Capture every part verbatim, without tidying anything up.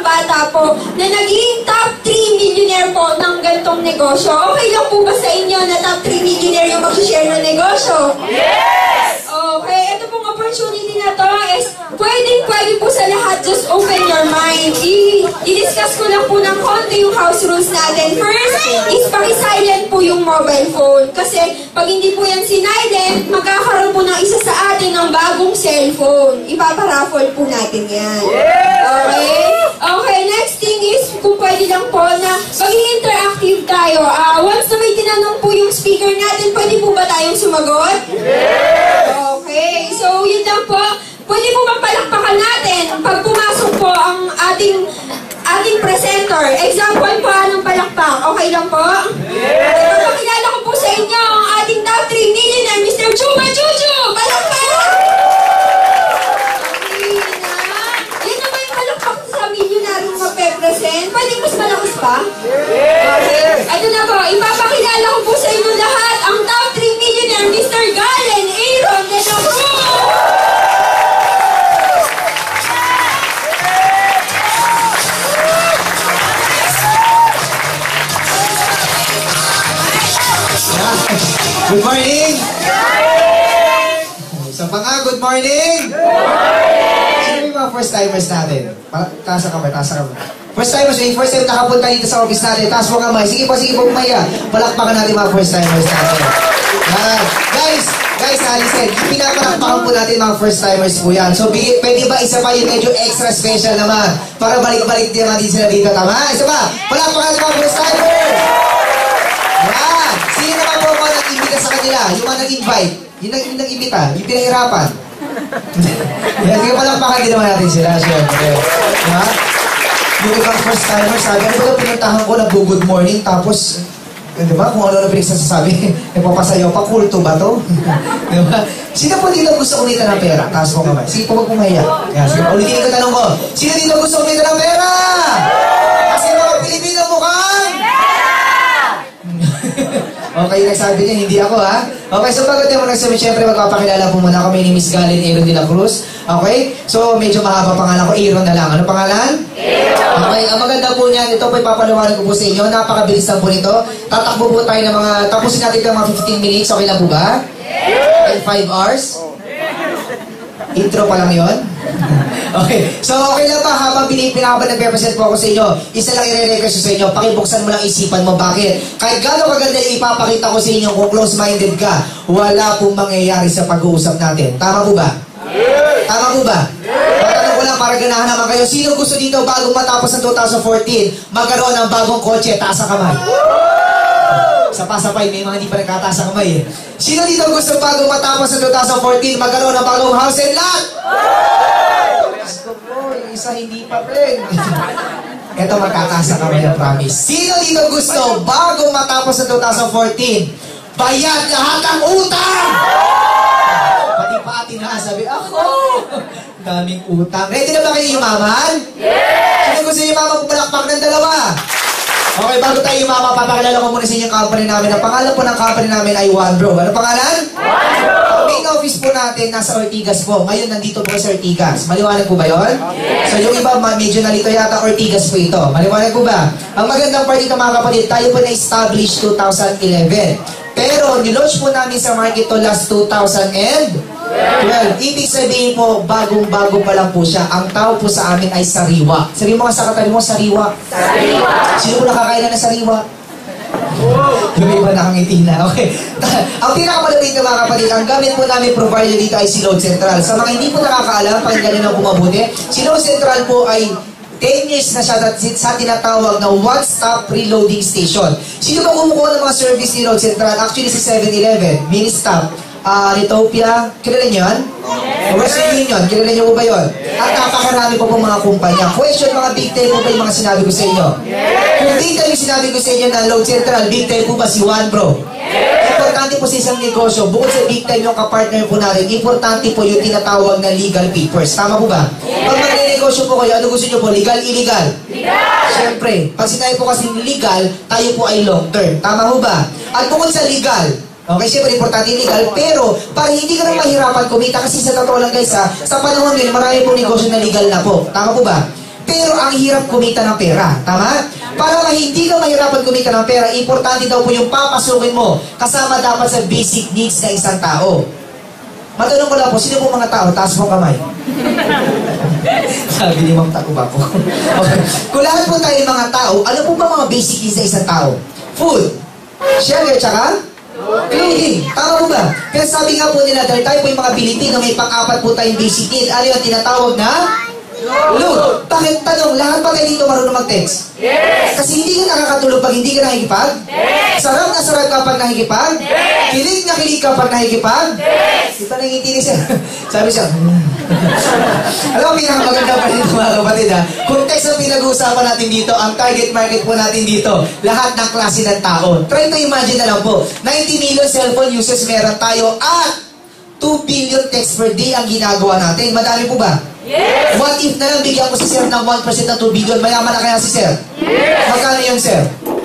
isang bata po na naging top three millionaire po ng gantong negosyo. Okay lang po ba sa inyo na top three millionaire yung mag-share ng negosyo? Yes! Okay, ito pong opportunity na to is pwedeng pwede po sa lahat, just open your mind. I- I-discuss ko lang po ng konti yung house rules natin. First is paki-silent po yung mobile phone. Kasi pag hindi po yan sinilent, magkakaroon po ng isa sa atin ng bagong cellphone. Ipaparaffle po natin yan. Okay? Okay, next thing is kung pwede lang po na maging interactive tayo. Uh, once na may tinanong po yung speaker natin, pwede po ba tayong sumagot? Okay, so yun lang po. Pwede po bang palakpakan natin pag pumasok po ang ating ating presenter? Example po, anong palakpak? Okay lang po? Yeah! Ipapakilala ko po sa inyo ang ating top three millionaire, Mister Chupa Chuchu! Palakpak! Okay na. Yan na ba yung palakpak sa millionaire yung magpe-present? Pwede mas malakas pa? Okay. Ito na po, ipapakilala ko po sa inyo lahat ang top three millionaire, Mister Galen Aaron de la Cruz! Good morning! Isa pa nga, good morning! Good morning! Sino yung mga first timers natin? Taas ang kamay, taas ang kamay. First timers, yung first time nakapunta dito sa office natin, taas mo kamay. Sige po, sige po, kumaya. Palakpakan natin mga first timers natin. Uh, guys, guys, alisin, pinapalakpakan po natin mga first timers po yan. So, pwede ba isa pa yung medyo extra special naman? Para balik-balik din naman din sila dito, tama? Isa pa, palakpakan natin mga first timers! Yan! Sino naman po mga nag-imbita sa kanila? Yung mga nag-invite? Yung nag-imbita? Yung pinahirapan? Yan, kaya palakpakan din naman natin sila, syempre. Diba? Yung ibang first timer, sabi, ano ba ito pinuntahan ko, nag-good morning, tapos, diba, kung ano na pinagsasasabi, nagpapasayaw pa, kulto ba to? Diba? Sino po dito gusto kumita ng pera? Taas mo kamay. Sige po, wag pumahiya. Yan, sige po, ulitin ko tanong ko. Sino dito gusto kumita ng pera? Kasi mga Pilipino mukhang? Okay, nagsabi niya, hindi ako ha. Okay, so bago tayo nagsabi, syempre magpapakilala po muna ako. My name is Galen Aaron de la Cruz. Okay, so medyo mahaba pangalan ko, Aaron na lang. Ano pangalan? Aaron. Okay, ang maganda po niyan, ito po ipapaliwanag ko po sa inyo. Napakabilis lang po nito. Tatakbo po tayo ng mga, tapusin natin ng mga fifteen minutes. Okay lang po ba? And five hours? Intro pa lang yon. Okay, so okay lang pa habang pinapabang nagpe-present po ako sa inyo, isa lang i-request sa inyo, pakibuksan mo lang isipan mo. Bakit? Kahit gano'ng kaganda yung ipapakita ko sa inyo kung close-minded ka, wala pong mangyayari sa pag-uusap natin. Tama po ba? Yeah. Tama po ba? Yeah. Matanong ko lang para ganahan naman kayo, sino gusto dito bagong matapos ng two thousand fourteen magkaroon ng bagong kotse? Taas ang kamay. Sapa-sapay, may mga hindi pa nagkataas ang kamay eh. Sino dito gusto bagong matapos ng two thousand fourteen magkaroon ng bagong house and lot? Gusto ko, yung isa hindi pa rin. Ito magkataas ang kamay na promise. Sino dito gusto bagong matapos ng two thousand fourteen bayad lahat ang utang? Pati-pati na sabi, ako! Daming utang. Ready na ba kayo yumaman? Yes! Sino gusto yumaman palakpak ng dalawa? Okay, bago tayo mama, papakilala ko muna sa inyo yung company namin. Ang pangalan po ng company namin ay OneBro. Ano pangalan? OneBro! Ang main office po natin nasa Ortigas po. Ngayon, nandito po sa Ortigas. Maliwanag po ba yun? Yes! So, yung iba, medyo nalito yata Ortigas po ito. Maliwanag po ba? Ang magandang part dito mga kapatid, tayo po na-establish two thousand eleven. Pero, nilaunch po namin sa market to last two thousand twelve. Ibig sabihin po, bagong-bago pa lang po siya. Ang tao po sa amin ay sariwa. Sabihin mo nga sa katabi mo, sariwa. Sariwa! Sino po nakakailan na sariwa? Yung iba nakangiti na. Okay. Ang pinakamalapit na mga kapatid, ang gamit po namin provider dito ay si Load Central. Sa mga hindi po nakakaalam, pakinggan nyo na po mabuti, si Load Central po ay ten years na siya sa tinatawag na one-stop preloading station. Sino ba kumukuha ng mga service ni Load Central? Actually, si seven eleven, mini-stop. Uh, Litopia, kilala niyo yan? Yes. Western Union, kilala niyo po ba yun? Yes. At napakarami po pong mga kumpanya. Question, mga big time po ba yung mga sinabi ko sa inyo? Yes. Kung big time yung sinabi ko sa inyo na Load Central, big time po ba si OneBro? Yes. Importante po sa isang negosyo, bukod sa big time yung kapartner po natin, importante po yung tinatawag na legal papers. Tama po ba? Yes. Pag mag-negosyo po kayo, ano gusto nyo po? Legal, illegal? Legal! Siyempre, pag sinabi po kasi legal, tayo po ay long term. Tama po ba? At bukod sa legal, okay, siyempre, importante legal, pero para hindi ka na mahirapan kumita, kasi sa totoo lang guys ha, sa panahon din, marami pong negosyo na legal na po. Tama po ba? Pero ang hirap kumita ng pera. Tama? Para hindi ka mahirapan kumita ng pera, importante daw po yung papasukin mo. Kasama dapat sa basic needs ng isang tao. Matanong ko lang po, sino po mga tao? Taas mo kamay. Sabi ni Ma'am Takubako. Okay. Kung lahat po tayo mga tao, ano po ba mga basic needs ng isang tao? Food, shelter, tsaka clothing. Tama po ba? Kaya sabi nga po nila, dahil tayo po yung mga Pilipino, may pang-apat po tayong basic need. Ano yung tinatawag na? Load. Bakit tanong, lahat ba tayo dito marunong mag-text? Yes! Kasi hindi ka nakakatulog pag hindi ka nakikipag? Yes! Sarap na sarap ka pag nakikipag? Yes! Kilig na kilig ka pag nakikipag? Yes! Ito nangiti ni siya. Sabi siya, alam mo, pinakamaganda pa dito mga kapatid ha. Kung text ang pinag-uusapan natin dito, ang target market po natin dito, lahat ng klase ng tao. Try to imagine na lang po, ninety million cellphone users meron tayo at two billion texts per day ang ginagawa natin. Madami po ba? Yes! What if na lang bigyan ko si Sir ng one percent ng two billion? Mayaman na kaya si Sir? Yes! Magkano yung Sir?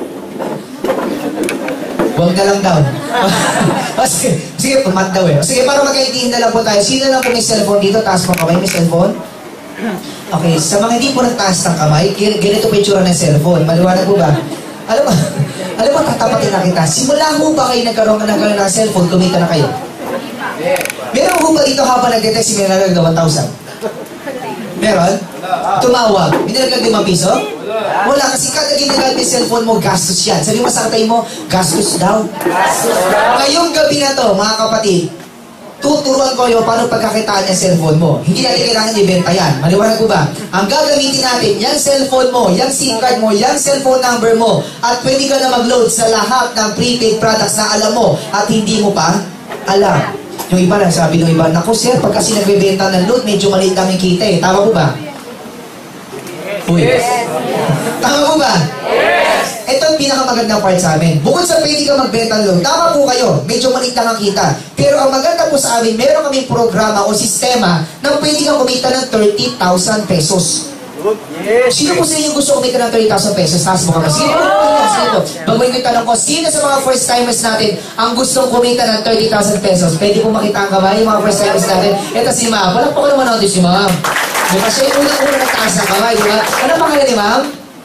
Huwag na lang daw. O, sige, sige, pumat daw eh. O, sige, para magkaintindihan na lang po tayo. Sino lang po may cellphone dito? Taas mo kamay, may cellphone? Okay, sa mga hindi po nagtaas ng kamay, ganito po yung tsura ng cellphone. Maliwanag po ba? Alam mo, alam mo, tatapatin na kita. Simula mo ba kayo nagkaroon ka nagkaroon ng cellphone, kumita na kayo? Meron ko ba dito habang nag-detect si Minalaga one thousand? Meron? Tumawag. Minalagag limang piso? Wala, kasi kada ginagamit yung cellphone mo, gastos yan. Sabi mo sa katay mo, gastos daw. Gastos daw. Ngayong gabi na to, mga kapatid, tuturuan ko kayo paano pagkakitaan yung cellphone mo. Hindi natin kailangan ibenta yan. Maliwanag ko ba? Ang gagamitin natin, yung cellphone mo, yung SIM card mo, yung cellphone number mo, at pwede ka na mag-load sa lahat ng prepaid products na alam mo at hindi mo pa alam. Yung iba lang, sabi ng iba, naku sir, pag kasi nagbebenta ng load, medyo maliit namin kita eh. Tama po ba? Uy. Yes! Tama po ba? Yes! Ito ang pinakamagandang part sa amin. Bukod sa pwede ka magbenta ng load, tama po kayo, medyo maliit lang ang kita. Pero ang maganda po sa amin, meron kaming programa o sistema na pwede kang kumita ng thirty thousand pesos. Yes! Sino po sa inyo gusto kumita ng thirty thousand pesos? Taas mo kami. Sige po, sige po. Bagoy ko yung tanong ko, sino sa mga first timers natin ang gustong kumita ng thirty thousand pesos? Pwede po makita ang kamay, yung mga first timers natin. Ito si Ma'am. Walang pa ko naman natin si Ma'am. Diba siya yung unang-unang nagtaas ng kamay, diba? Ano pangalan ni Ma'am?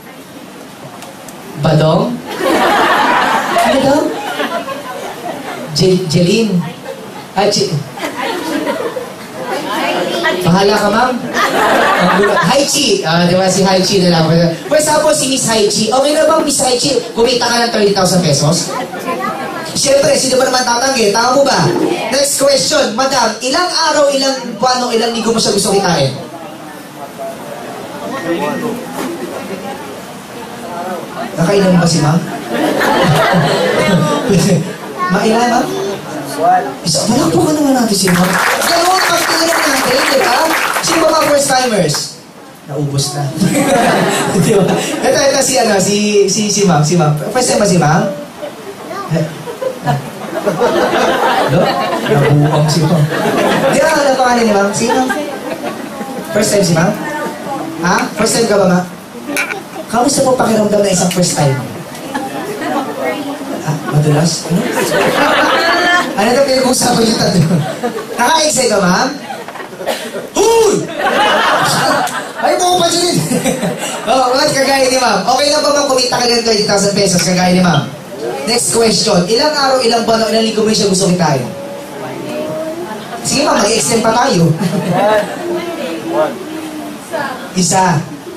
Badong? Ano daw? Jel Jeline? Ah, J Bahala ka, Ma'am. Hi, Chi. Ah, di ba si Hi Chi na lang. For example, si Miss Hi Chi. Okay na bang Miss Hi Chi, kumita ka ng thirty thousand pesos? Siyempre, sino ba naman tatanggi? Tama po ba? Next question. Madam, ilang araw, ilang buwan, o ilang linggo mo siya gusto kitain? Nakailan ba si Ma'am? Mailan, Ma'am? Isa, wala po ka naman natin si Ma'am. Ganoon, pag tinanong natin, di ba? Sino ba mga first timers? Naubos na. Di ba? Ito, ito si, ano, si, si, si Ma'am, si Ma'am. First time ba si Ma'am? No? Nabuang si Ma'am. Di ba, ano pa kanin ni Ma'am? Si Ma'am? First time si Ma'am? Ha? First time ka ba, Ma'am? Kamusta po pakiramdam na isang first time? Ah, madulas? Ano? Ano na pinag-usapan yung tatlo? Naka-excite ka, Ma'am? Huy! Ay, buko pa dyan. Oh, what? Kagaya ni Ma'am. Okay lang ba, Ma'am, kumita ka ng twenty thousand pesos kagaya ni Ma'am? Next question. Ilang araw, ilang buwan, o ilang linggo mo siya gusto kitain? Sige, Ma'am, mag-extend pa tayo. Isa.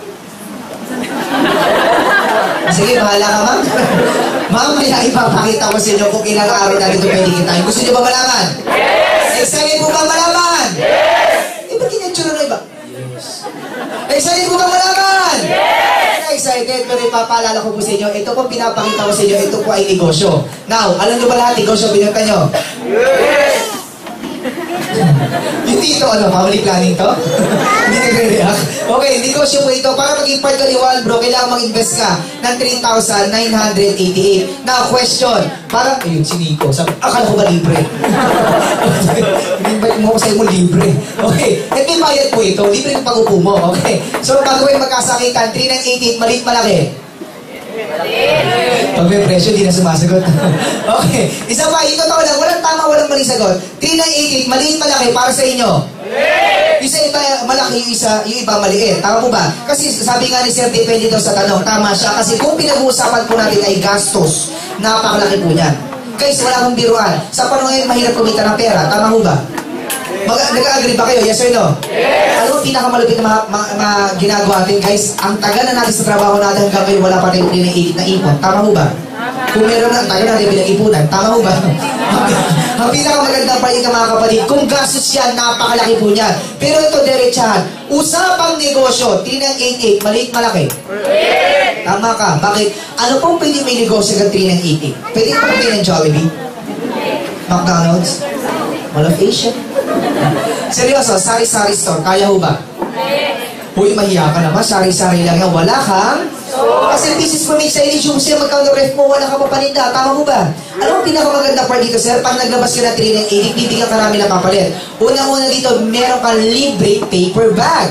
Sige, bahala ka, Ma'am. Ma'am, may ipapakita ko sa inyo kung ilang araw natin ito pwede kitain. Gusto niyo ba malaman? Yes! Excited po ba malaman? Yes! Eh, ba't kinetsura na iba? Yes. Excited po ba malaman? Yes! Excited, pero ipapaalala ko po sa inyo, ito po pinapakita ko sa inyo, ito po ay negosyo. Now, alam niyo ba lahat negosyo binenta niyo? Yes! Hindi ito, ano, family planning to? Hindi nagre-react? Okay, negosyo po ito. Para maging part ka ni Walbro, kailangan mag-invest ka ng three thousand nine hundred eighty-eight. Now, question. Parang, ayun, si Nico. Sabi, akala ko ba libre? Invite mo ko sa'yo mo libre. Okay, at may bayad po ito. Libre yung pag-upo mo. Okay, so bago kayo magkasakitan, three nine eighty-eight, maliit malaki. Pag may presyo, di na sumasagot. Okay. Isa pa, ito tao lang. Walang tama, walang maling sagot. three nine eight eight, maliit malaki para sa inyo. Isa iba malaki, yung isa, yung iba maliit. Tama po ba? Kasi sabi nga ni Sir, depende daw sa tanong. Tama siya. Kasi kung pinag-uusapan po natin ay gastos, napakalaki po niyan. Guys, wala akong biruan. Sa panahon ngayon, mahirap kumita ng pera. Tama po ba? Nag-agree ba kayo? Yes or no? Yes! Ano ang pinakamalupit na mga, mga, mga ginagawa natin, guys? Ang tagal na natin sa trabaho natin hanggang ngayon wala pa tayong pinag-iigit na ipon. Tama mo ba? Kung meron na, ang tagal natin pinag-ipunan. Tama mo ba? Ang pinakamagandang paling mga kapatid, kung gastos yan, napakalaki po niyan. Pero ito, diretsahan. Usapang negosyo, three nine eight eight, maliit malaki. Tama ka. Bakit? Ano pong pwede may negosyo ng three nine eight eight? Pwede ka pagkain ng Jollibee? McDonald's? Mall of Asia? Seryoso, sari-sari store, kaya ho ba? Uy, mahiya ka naman, sari-sari lang yan, wala kang? Kasi business mo may signage yung siya, magkano ref mo, wala ka pa paninda, tama mo ba? Ano ang pinakamaganda part dito, sir? Pag naglabas ka na three nine eight, bibigyan ka namin ng papalit. Unang-una dito, meron kang libre paper bag.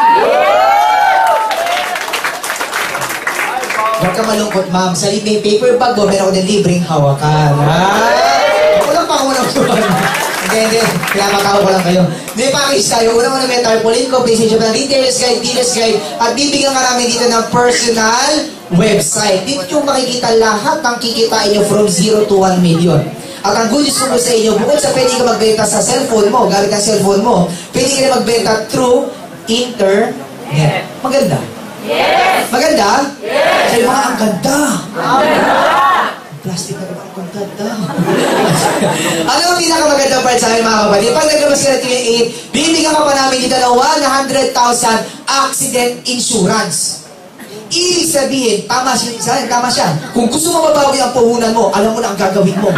Huwag ka malungkot, ma'am. Sa libre paper bag mo, meron ko din libreng hawakan. Ako lang pa ako lang Hindi, hindi. Pinapakaw ko lang kayo. May package tayo. Una-una may tarpaulin, compensation ng retailers guide, dealers guide, at bibigyan ka namin dito ng personal website. Dito yung makikita lahat ng kikitain nyo from zero to one million. At ang good news ko sa inyo, bukod sa pwede ka magbenta sa cellphone mo, gamit ang cellphone mo, pwede ka na magbenta through internet. Maganda? Yes! Maganda? Yes! Sabi mga, ang ganda! Ang ganda! Plastic na naman, ang ganda! Ano ang pinakamagandang part sa akin mga kapatid? Pag naglabas ka na T V eight, bibigyan ka pa namin dito ng one hundred thousand accident insurance. Ibig sabihin, tama siya, tama siya. Kung gusto mo mabawi ang puhunan mo, alam mo na ang gagawin mo.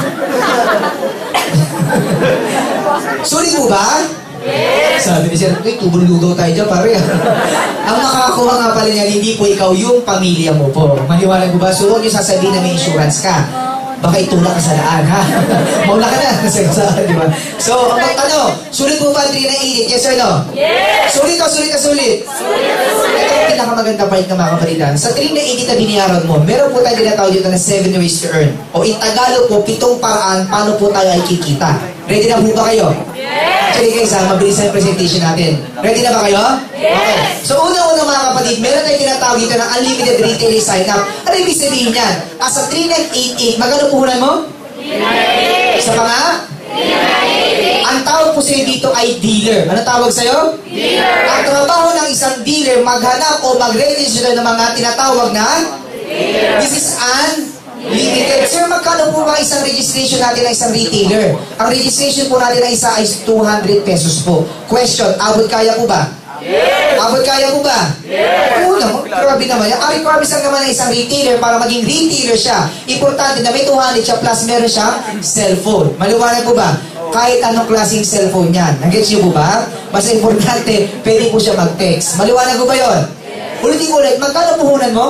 Sorry mo ba? Yes! Sabi ni Sir, uy, tubulugaw tayo dyan, pare. Ang makakakuha nga pala niya, hindi po ikaw yung pamilya mo po. Maniwala ko ba? So, huwag yung sasabihin na may insurance ka. Baka itulak ka sa daan, ha? Maula ka na. Di ba? So, ang ano, sulit po ba three nine eight? Yes or no? Yes! Sulit o sulit na sulit? Sulit na sulit! Ito ang pinakamaganda part ng mga kapalitan. Sa three nine eight na biniyaran mo, meron po tayo tinatawag dito na seven ways to earn. O in Tagalog po, pitong paraan paano po tayo ay kikita. Ready na po ba kayo? Yes! Actually guys, ha, mabilis na yung presentation natin. Ready na ba kayo? Yes! Okay. So una-una mga kapatid, meron tayo tinatawag dito ng unlimited retail sign up. Ano ibig sabihin yan? As a three nine eight eight, magkano puhunan mo? three nine eight. Sa pa nga? three nine eight. Ang tawag po sa'yo dito ay dealer. Ano tawag sa'yo? Dealer. Ang trabaho ng isang dealer, maghanap o mag-register ng mga tinatawag na dealer. This is an limited. Sir, magkano po ba isang registration natin ng isang retailer? Ang registration po natin ng isa ay two hundred pesos po. Question, abot kaya po ba? Yes! Abot kaya po ba? Yes! Oo naman, grabe naman yan. Ang requirements lang naman ng isang retailer para maging retailer siya. Importante na may two hundred siya plus meron siyang cellphone. Maliwanag po ba? Kahit anong klaseng cellphone yan. Nag-gets niyo po ba? Basta importante, pwede po siya mag-text. Maliwanag po ba yun? Ulitin ko ulit, magkano puhunan mo?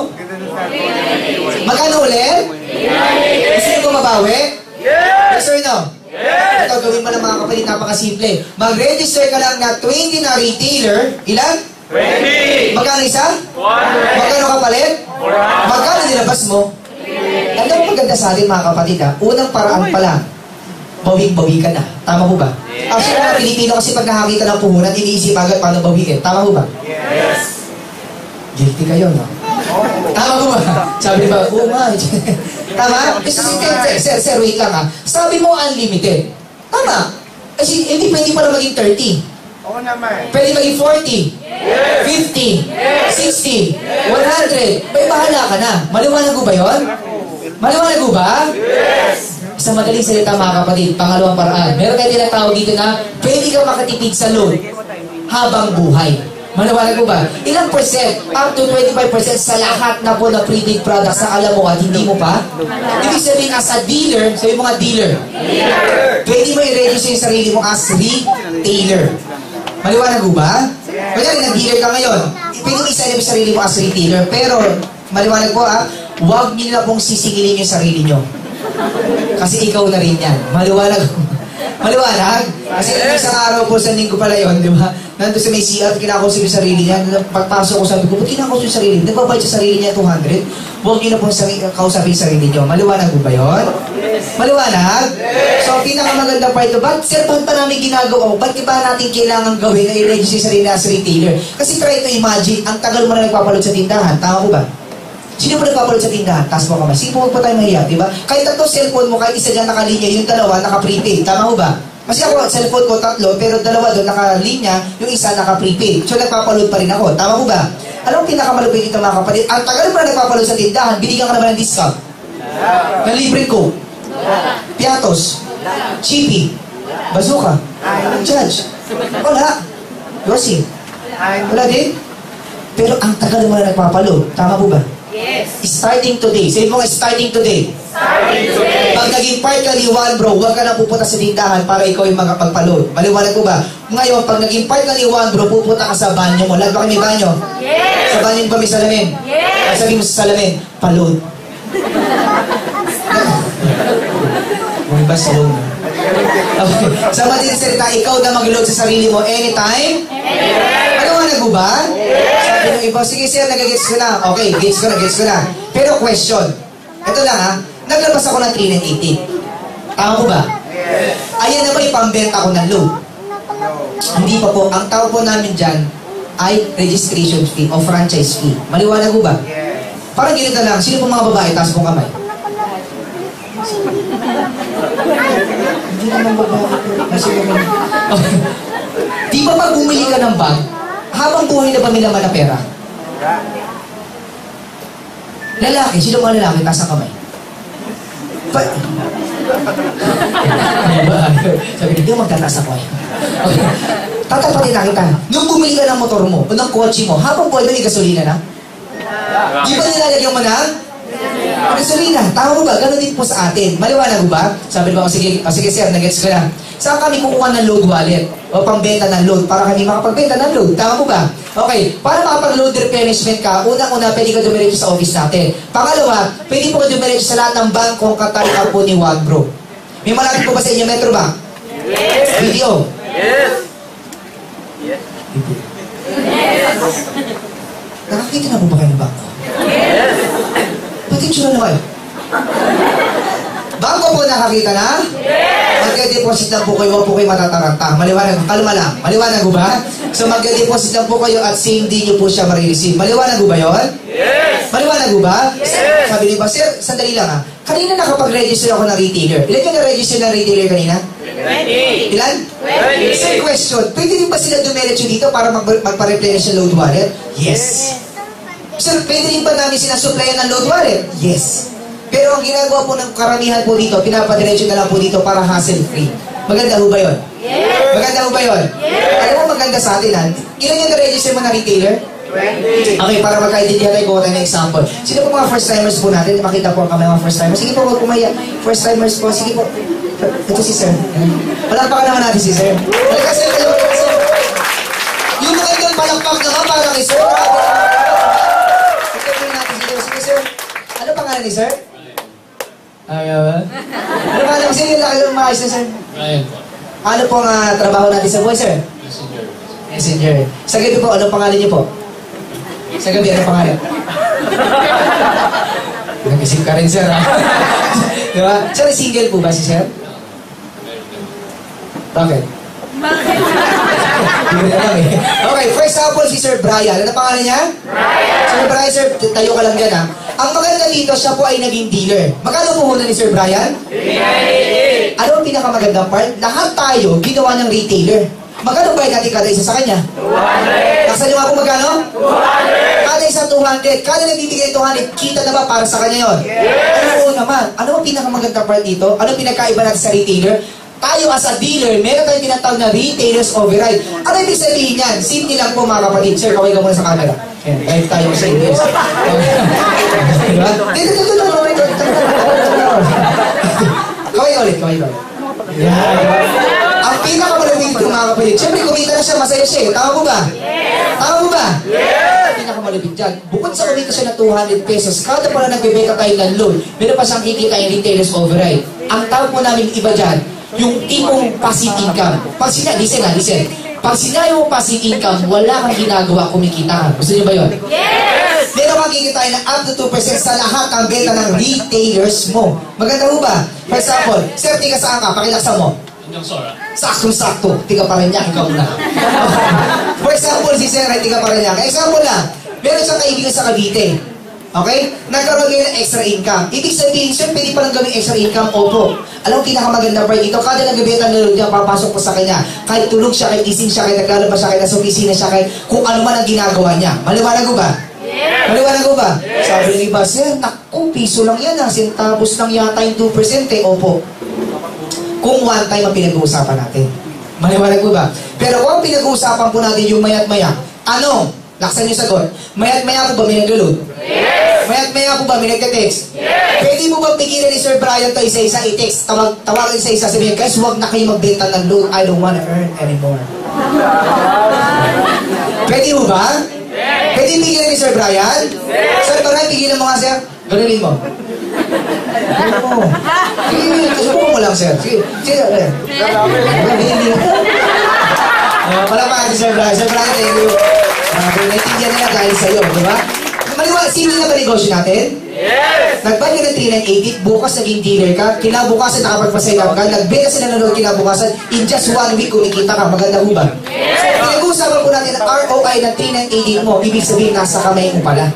Magkano ulit? Gusto niyo ko mabawi? Yes! Yes or no? Yes! Ito, gawin mo ng mga kapatid, napakasimple. Mag-register ka lang na twenty na retailer. Ilan? twenty! Magkano isa? one hundred! Magkano kapalit? four hundred! Magkano nilabas mo? Alam mo maganda sa atin mga kapatid ha? Unang paraan pala, bawing-bawi ka na. Tama po ba? Yes! Actually, mga Pilipino kasi pag nakakita ng puhunan, iniisip agad paano bawiin. Tama po ba? Yes! Guilty kayo, no? Tama po ba? Sabi ba, oh my. Tama? Sir, sir, sir, wait lang ha. Sabi mo unlimited. Tama. Kasi hindi pwede pala maging thirty. Oo naman. Pwede maging forty. Yes. fifty. Yes. sixty. Yes. one hundred. May bahala ka na. Maliwanag ko ba yun? Maliwanag ko ba? Yes. Sa madaling salita mga kapatid, pangalawang paraan. Meron tayo tinatawag dito na pwede ka makatipid sa loan habang buhay. Maliwanag ko ba? Ilang percent? Up to twenty-five percent sa lahat na po na pre-paid products na alam mo at hindi mo pa? Ibig sabihin as a dealer, sabi mo nga dealer. Dealer! Pwede mo i-register yung sarili mo as retailer. Maliwanag ko ba? Kaya nag-dealer ka ngayon. Pwede mo isa-ilip yung sarili mo as retailer. Pero, maliwanag po ah, huwag nyo na pong sisingilin yung sarili nyo. Kasi ikaw na rin yan. Maliwanag. Maliwanag? Kasi isang araw po sa linggo pala yun, di ba? nandun sa may C R, kinakausap yung sarili niya. Pagpasok ko, sabi ko, ba't kinakausap yung sarili? Nagbabayad sa sarili niya two hundred? Huwag niyo na po kausapin yung sarili niyo. Maliwanag po ba yun? Maliwanag? So, ang pinakamaganda part ito, ba't sir, ba't pa namin ginagawa? Ba't ba natin kailangan gawin na i-register yung sarili na as retailer? Kasi try to imagine, ang tagal mo na nagpapalod sa tindahan. Tama po ba? Sino mo nagpapalod sa tindahan? Taas mo kamay. Sige po, huwag po tayo mahiya, di ba? Kahit tatlo cellphone mo, kahit isa dyan nakalinya, yung dalawa naka-prepaid. Tama po ba? Kasi ako, cellphone ko tatlo, pero dalawa doon nakalinya, yung isa naka-prepaid. So, nagpapaload pa rin ako. Tama po ba? Alam mo, pinakamalupit dito mga kapatid, ang tagal mo na nagpapaload sa tindahan, binigyan ka naman ng discount. Na libre ko. Piatos. Chippy. Bazooka. Judge. Wala. Yossi. Wala din. Pero ang tagal mo na nagpapaload. Tama po ba? Yes. Starting today. Sabi mo nga, starting today. Starting today. Pag naging part ka ni Juan, bro, huwag ka na pupunta sa tindahan para ikaw yung makapagpaload. Maliwanag ko ba? Ngayon, pag naging part ka ni Juan, bro, pupunta ka sa banyo mo. Lahat ba kayo may banyo? Yes. Sa banyo ba may salamin? Yes. Ay, sabi mo sa salamin, paload. Huwag ba slow na? Okay. Sa madaling salita, ikaw na mag-load sa sarili mo anytime? Anytime. Maliwanag mo ba? Sabi ng iba, sige sir, nag-gets ko na. Okay, gets ko na, gets ko na. Pero question, ito lang ha, naglabas ako ng three nine eight eight. Tama ko ba? Yes. Ayan na ba ipambenta ko ng load? Hindi pa po. Ang tawag po namin dyan ay registration fee o franchise fee. Maliwanag ko ba? Yes. Parang ganito lang, sino po mga babae, taas mong kamay? Hindi naman babae. Kasi naman. Okay. Di ba pag bumili ka ng bag, habang buhay na ba may laman na pera? Lalaki, sino mga lalaki? Taas ang kamay. Pa Sabi, hindi mo magtataas ako eh. Okay. Tatapatin na kita. Nung bumili ka ng motor mo, o ng kotse mo, habang buhay ba may gasolina na? Di ba nilalagyan mo na? Gasolina. Tama mo ba? Ganon din po sa atin. Maliwanag mo ba? Sabi ko, oh, sige, oh, sige sir, nag-gets ko na. Saan kami kukuha ng load wallet? O pambenta ng load para kami makapagbenta ng load. Tama mo ba? Okay. Para makapag-load replenishment ka, unang-una, pwede ka dumiretso sa office natin. Pangalawa, pwede po ka dumiretso sa lahat ng bangkong katalika po ni Juan Bro. May malapit po ba sa inyo, Metro Bank? Yes. B D O? Yes. Yes. Nakakita na po ba kayo ng bangko? Yes. Ba't yung tsura na kayo? Bangko po nakakita na? Yes! Magka-deposit lang po kayo, huwag po kayo matataranta. Maliwanag, kalma lang. Maliwanag po ba? So magka-deposit lang po kayo at same day nyo po siya marireceive. Maliwanag po ba yun? Yes. Maliwanag po ba? Yes! Sabi niyo ba, sir, sandali lang ha. Kanina nakapag-register ako ng retailer. Ilan yung na-register ng retailer kanina? twenty. Ilan? twenty. Same question. Pwede rin ba sila dumiretso dito para mag magpa-replenish ng load wallet? Yes. Sir, pwede rin ba namin sinasupplyan ng load wallet? Yes. Pero ang ginagawa po ng karamihan po dito, pinapadiretso na lang po dito para hassle-free. Maganda ho ba yun? Yes. Maganda ho ba yun? Yes. Alam mo maganda sa atin, ha? Ilan yung na-register mo na retailer? twenty. Okay, para magka-identity tayo, kuha tayo ng example. Sino po mga first-timers po natin? Makita po ang kami mga first-timers. Sige po, huwag kumaya. First-timers po, sige po. Ito si sir. Palakpakan naman natin si sir. Halika sir, kayo. Yung magandang palakpak naman para kay sir. Ito po natin si sir. Sige sir. Ano pangalan ni sir? Ayaw ba? Ano pangalan mo sir? Yung laki ng maayos na sir. Ryan po. Ano po ang uh, trabaho natin sa buhay sir? Messenger. Messenger. Sa gabi po, anong pangalan niyo po? Sa gabi, anong pangalan? Nag-isip ka rin, sir, ha? Diba? Sir, single po ba si sir? Bakit? Bakit? Hindi ko alam eh. Okay, for example, si Sir Brian. Ano pangalan niya? Brian. Sir Brian, sir, tayo ka lang dyan, ha? Ang maganda dito, siya po ay naging dealer. Magkano puhunan ni Sir Brian? three ninety-eight. Ano ang pinakamagandang part? Lahat tayo, ginawa ng retailer. Magkano bayad natin kada isa sa kanya? two hundred. Nasa lima po magkano? two hundred. Kada isa two hundred. Kada nagbibigay two hundred, kita na ba para sa kanya yon? Yes. Oo naman. Ano ang pinakamagandang part dito? Ano ang pinagkaiba natin sa retailer? Tayo as a dealer, meron tayong tinatawag na retailers override. Ano ibig sabihin yan? Simple lang po mga kapatid. Sir, kaway ka muna sa camera. Yan, live tayo sa English. Diba? Dito, dito, dito, dito, dito. Kaway ka ulit, kaway ka ulit. Yan. Ang pinakamalawin dito mga kapatid. Siyempre, kumita na siya, masaya siya eh. Tama mo ba? Tama mo ba? Yes. Pinakamalapit dyan. Bukod sa kumita siya ng two hundred pesos, kada pala nagbebeka tayo ng loan, meron pa siyang kikita yung retailers override. Ang tawag mo namin iba dyan, yung tipong passive income. Pag sina, listen na, listen. Pag sinabi mo passive income, wala kang ginagawa, kumikita ka. Gusto niyo ba yun? Yes! Meron kang kikitain ng up to two percent sa lahat ng benta ng retailers mo. Maganda mo ba? For example, sir, tiga saan ka? Pakilaksa mo. Saktong-sakto. Tiga pa rin niya, ikaw na. For example, si sir ay tiga pa rin niya. Example lang, meron siyang kaibigan sa Cavite. Okay? Nagkaroon kayo ng extra income. Ibig sabihin, sir, pwede pa lang gawing extra income? Opo. Alam mo, pinakamaganda part dito, kada nagbibenta ng load niya, papasok po sa kanya. Kahit tulog siya, kahit gising siya, kahit naglalabas siya, kahit nasa opisina siya, kahit kung ano man ang ginagawa niya. Maliwanag ko ba? Yes! Maliwanag ko ba? Yes. Sabi ng iba, sir, naku, piso lang yan, ha? Centavos lang yata yung two percent eh. Opo. Kung one time ang pinag-uusapan natin. Maliwanag ko ba? Pero kung pinag-uusapan po natin yung mayat-maya, ano? Laksan niyo sagot. Mayat-maya po ba may nag-load? Yes! Mayat-maya po ba may nagka-text? Yes! Pwede mo ba pigilan ni Sir Brian to isa-isa i-text? Tawag, tawagan isa-isa sabihin, guys, huwag na kayo magbenta ng load. I don't wanna earn anymore. Pwede mo ba? Yes! Pwede pigilan ni Sir Brian? Yes! Sir Brian, pigilan mo nga, sir. Ganunin mo. Oo. Sige, subukan mo lang, sir. Sige, sige, sir. Palamahan si Sir Brian. Sir Brian, thank you. Uh, Naintindihan nila dahil sa'yo, di ba? Maliwanag, simple na ba negosyo natin? Yes! Nag-buy ka ng three nine eight eight, bukas naging dealer ka, kinabukasan nakapagpa-sign up ka, nagbenta sila ng load kinabukasan, in just one week kumikita ka, maganda ho ba? Yes! So, pinag-uusapan po natin ang R O I ng three nine eight eight mo, ibig sabihin nasa kamay mo pala.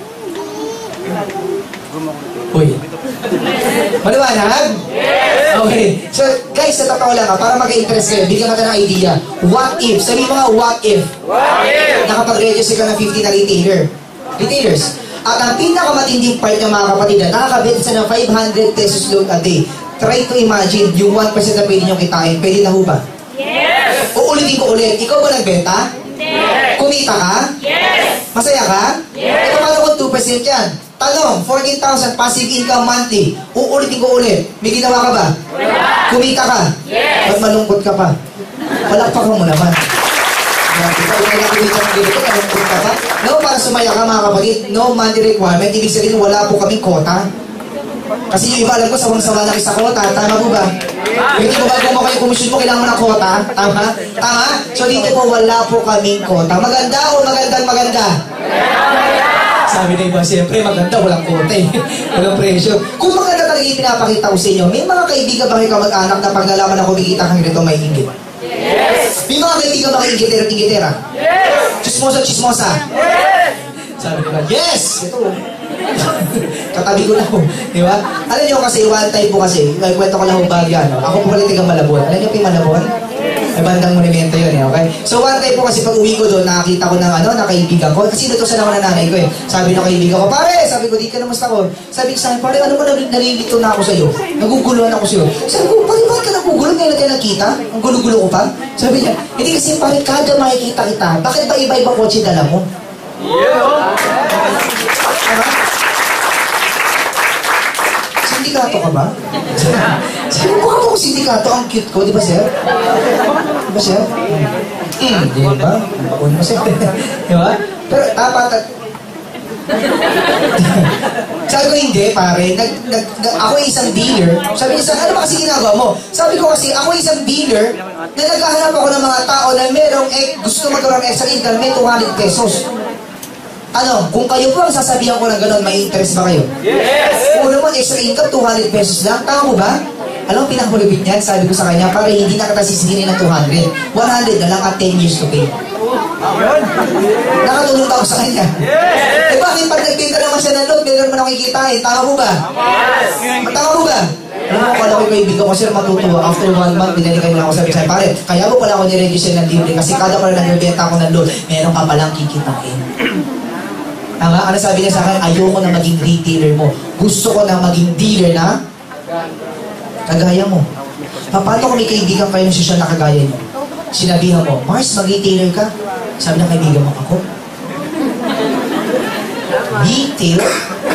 Uy. Maliwanag? Yes! Okay. So, guys, sa totoo lang ha, para mag-interest kayo, bigyan ka ng idea. What if? Sabi mo nga, what if? What if? Nakapag-register ka ng fifty na retailer. Retailers. At ang pinakamatinding part ng mga kapatid na nakakabenta sa ng five hundred pesos load a day. Try to imagine, yung one percent na pwede nyo kitain, pwede na ho ba? Yes! Uulitin ko ulit, ikaw ba nagbenta? Yes! Kumita ka? Yes! Masaya ka? Yes! Ito paano kung two percent yan? Tanong, fourteen thousand passive income monthly. Uulitin ko ulit, may ginawa ka ba? Wala! Kumita ka? Yes! Ba't malungkot ka pa? Palakpakan mo naman. Ikaw na kumita ng ganito, malungkot ka pa? No, para sumaya ka mga kapatid, no money requirement, ibig sabihin wala po kaming quota. Kasi yung iba alam ko, sawang-sawa na kayo sa quota, tama po ba? Hindi mo ba kung mo kayo komisyon mo, kailangan mo ng quota? Tama? Tama? So dito po, wala po kaming quota. Maganda o magandang maganda? Sabi na iba, siyempre maganda, walang quota eh. Walang presyo. Kung maganda talaga yung pinapakita ko sa inyo, may mga kaibigan ba kayo kamag-anak na pag nalaman na kumikita kang ganito, may inggit? Yes! May mga kaibigan ba kayo ingitera at ingitera? Yes! Chismosa, chismosa? Yes! Sabi ko na, yes! Ito. Katabi ko na po. Di ba? Alam niyo kasi, one time po kasi, kwento ko lang po bagya, no? Ako po pala tigang Malabon. Alam niyo po yung Malabon? May bandang monumento yun eh, okay? So one time po kasi pag uwi ko doon, nakakita ko ng ano, nakaibigan ko. Kasi dito sa naman ng nanay ko eh. Sabi ng kaibigan ko, pare! Sabi ko, di ka namusta ko. Sabi ko sa akin, pare, ano ba nalilito na ako sa'yo? Naguguluhan ako sa'yo. Sabi ko, pare, bakit ka nagugulo? Ngayon na tayo nakita? Ang gulo-gulo ko pa? Sabi niya, hindi kasi pare, kada makikita kita, bakit ba iba-iba kotse dala mo? Yeah! Diba? Sindikato ka ba? Sabi ko, mukha mo kung sindikato, ang cute ko, di ba sir? Di ba sir? Hmm, di ba? Bakon mo sir. Di ba? Pero dapat, sabi ko hindi pare, nag, nag, nag, ako isang dealer. Sabi niya, ano ba kasi ginagawa mo? Sabi ko kasi, ako isang dealer na naghahanap ako ng mga tao na merong eh, gusto magkaroon ng extra income, may two hundred pesos. Ano, kung kayo po ang sasabihan ko ng gano'n, may interest ba kayo? Yes! Kung naman extra income, two hundred pesos lang, tama mo ba? Alam mo, pinakamalupit niyan, sabi ko sa kanya, para hindi na kita sisiginin ng two hundred. one hundred na lang at ten years to pay. Nakatulong pa ako sa kanya. Yes! Eh bakit pag nagbenta naman siya ng load, meron naman ako kikitain, tama mo ba? Yes! Tama mo ba? Alam mo, kala ko yung kaibigan ko, sir, matutuwa. After one month, binalikan na ako sabi sa'yo, pare, kaya mo pala ako niregister ng libre kasi kada pala nagbibenta ako ng load, meron ka palang kikitain. Tama? Ano sabi niya sa akin? Ayoko na maging retailer mo. Gusto ko na maging dealer na kagaya mo. Paano kung may kaibigan kayo ng sosyal na kagaya niyo? Sinabihan mo, Mars, mag-retailer ka? Sabi ng kaibigan mo, ako? Retailer?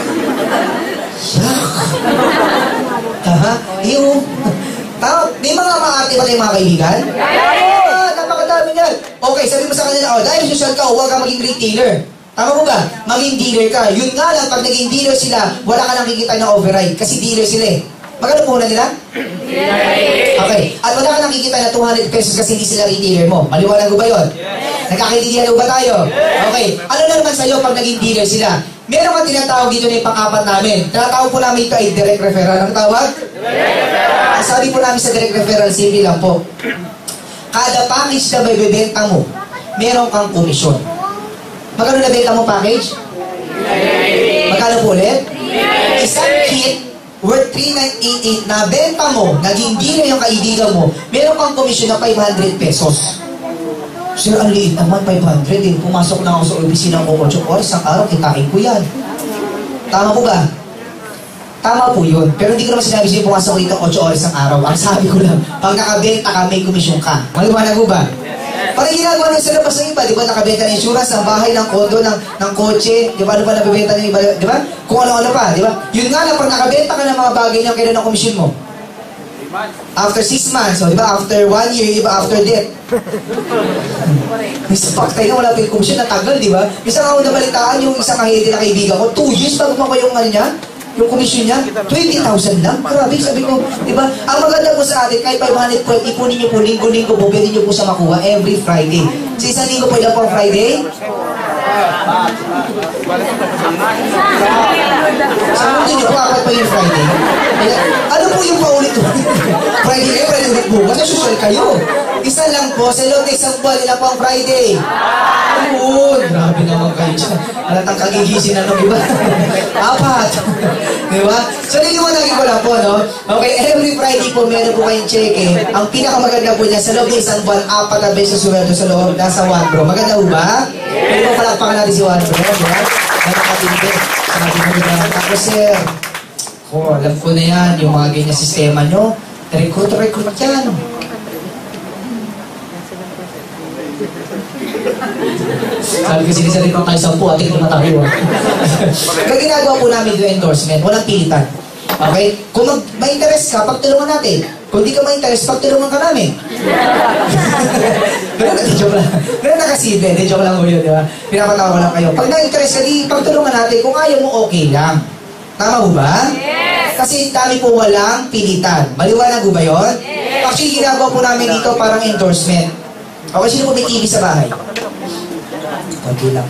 Yak! Aha, yung... Tama, may mga maarte ba tayong mga kaibigan? Ah, napakadami yan. Okay, sabi mo sa kanila, oh, dahil sosyal ka, huwag ka maging retailer. Tama mo ba? Maging dealer ka. Yun nga lang, pag naging dealer sila, wala ka nang kikita na override. Kasi dealer sila eh. Magkano puhunan nila? Okay. At wala ka nakikita na two hundred pesos kasi hindi sila retailer mo. Maliwanag ko ba yun? Yes. Nagkakaintindihan ba tayo? Yes. Okay. Ano na naman sa'yo pag naging dealer sila? Meron kang tinatawag dito na yung pang-apat namin. Tinatawag po namin ito ay direct referral. Ang tawag? Direct referral. Ang sabi po namin sa direct referral, simple lang po. Kada package na may bebenta mo, meron kang komisyon. Magkano na benta mo package? Magkano po ulit? Isang kit worth three thousand nine hundred eighty-eight na benta mo, naging dealer yung kaibigan mo, meron kang komisyon na five hundred pesos. Sir, ang liit naman, five hundred eh. Pumasok na ako sa opisina ko, eight oras ang araw, kitain ko yan. Tama po ba? Tama po yun. Pero hindi ko naman sinabi sa'yo pumasok ko dito eight oras ang araw. Ang sabi ko lang, pag nakabenta ka, may komisyon ka. Maliwanag mo ba? Parang ginagawa nyo sa labas ng iba, di ba? Nakabenta ng insurance, ng bahay, ng kondo, ng, ng kotse, di ba? Ano pa nabibenta ng iba, di ba? Kung ano-ano pa, di ba? Yun nga lang, pag nakabenta ka ng mga bagay niya, kailan ang komisyon mo? After six months, so, di ba? After one year, di ba? After death. May sapak tayo na wala pa yung komisyon, natagal, di ba? Isang ako nabalitaan yung isang kahiti na kaibigan ko, two years bago pa yung ano niya, yung komisyon niya, twenty thousand lang. Grabe, sabi ko, di ba? Ang maganda po sa atin, kahit five hundred po, ipunin niyo po, linggo-linggo po, pwede niyo po sa makuha every Friday. Sa isang linggo po, ilan po ang Friday? Sa mundo niyo po, apat pa yung Friday. Ano po yung paulit-ulit? Friday kayo, Friday ulit bukas, nasusual kayo. Isa lang po, sa loob ng isang buwan, ilan po ang Friday? Ayun, grabe naman kayo dyan. Alatang kagigising na nung iba. Apat. Di ba? So, niliwanagin ko lang po, no? Okay, every Friday po, meron po kayong cheque. Ang pinakamaganda po niya, sa loob ng isang buwan, apat na beses suweldo sa loob, nasa one bro. Maganda po ba? Pwede po palakpakan natin si one bro, di ba? Nakakatindi. Sabi mo na, ako sir, oh, alam ko na yan, yung mga ganyan sistema nyo, recruit-recruit yan. Sabi ko, sinisalit ko tayo sampu, ating tumatabi. Kaya ginagawa po namin yung endorsement, walang pilitan. Okay? Kung mag may interest ka, pagtulungan natin. Kung di ka may interest, pagtulungan ka namin. Ganun na, joke lang. Ganun na kasi, de, joke lang ko yun, di ba? Pinapatawa ko lang kayo. Pag na-interest ka, di pagtulungan natin. Kung ayaw mo, okay lang. Tama mo ba? Yes! Kasi dami po walang pilitan. Maliwanag mo ba yun? Yes! Actually, ginagawa po namin dito parang endorsement. Okay, sino po may T V sa bahay? Okay lang.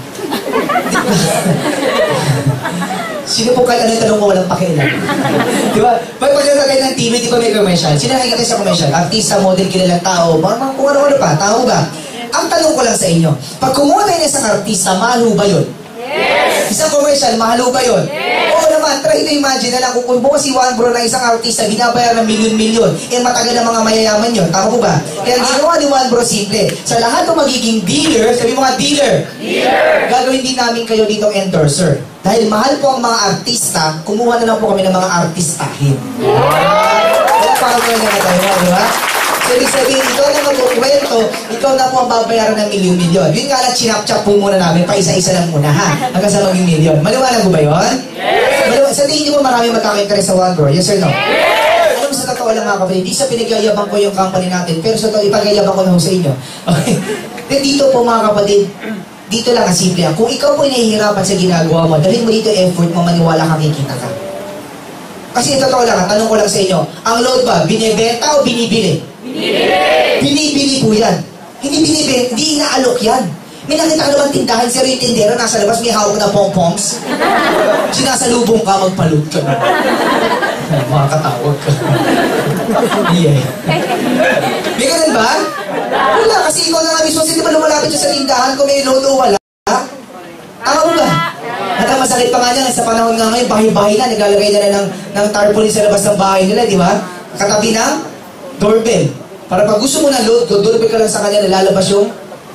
Sino po kahit ano yung tanong mo walang pakialam? Di ba? Pag pagkakita kayo ng T V, di ba may commercial? Sino nakikita sa commercial? Artista, model, kilalang tao, mga mga kung ano-ano pa, tao ba? Ang tanong ko lang sa inyo, pag kumuha tayo ng isang artista, mahal ba yun? Yes! Isang commercial, mahal ba yun? Yes! Oo naman, try to imagine na lang kung kung bukas si Juan Bro na isang artista, binabayaran ng milyon-milyon, eh matagal na mga mayayaman yun. Tama po ba? Kaya ginawa ni Juan Bro simple. Sa lahat ng magiging dealer, sabi mga dealer, dealer, gagawin din namin kayo dito endorser. Dahil mahal po ang mga artista, kumuha na lang po kami ng mga artistahin. Kaya parang ko na tayo, di ba? So, ibig sabihin, ikaw na magkukwento, ikaw na po ang babayaran ng milyon-milyon. Yun nga lang, chinap-chap po muna namin, pa isa-isa lang muna, ha? Hanggang sa maging milyon. Maliwanag mo ba yun? Yes! Maliwanag, sa tingin niyo po marami magkaka-interest sa One Bro? Yes or no? Yes! Alam mo, sa totoo lang mga kapatid, di sa pinagyayabang ko yung company natin, pero sa totoo, ipagyayabang ko na ho sa inyo. Okay? Dito po mga kapatid, dito lang ang simple. Kung ikaw po nahihirapan sa ginagawa mo, dalhin mo dito effort mo, maniwala kang kikita ka. Kasi totoo lang, tanong ko lang sa inyo, ang load ba, binibenta o binibili? Binibili! Binibili po yan. Hindi binibili, hindi inaalok yan. May nakita ka naman tindahan, sir yung tindero, nasa labas may hawak na pong-pongs. Sinasalubong ka, magpalog ka na. Makakatawag ka. Yeah. May ganun ba? Wala, kasi ikaw na nga mismo, hindi ba lumalapit siya sa tindahan kung may load o wala? Tama mo ba? At ang masakit pa nga niya, sa panahon nga ngayon, bahay-bahay na, naglalagay na ng, ng tarpaulin sa labas ng bahay nila, di ba? Katabi ng doorbell. Para pag gusto mo na load, doorbell ka lang sa kanya, nalalabas yung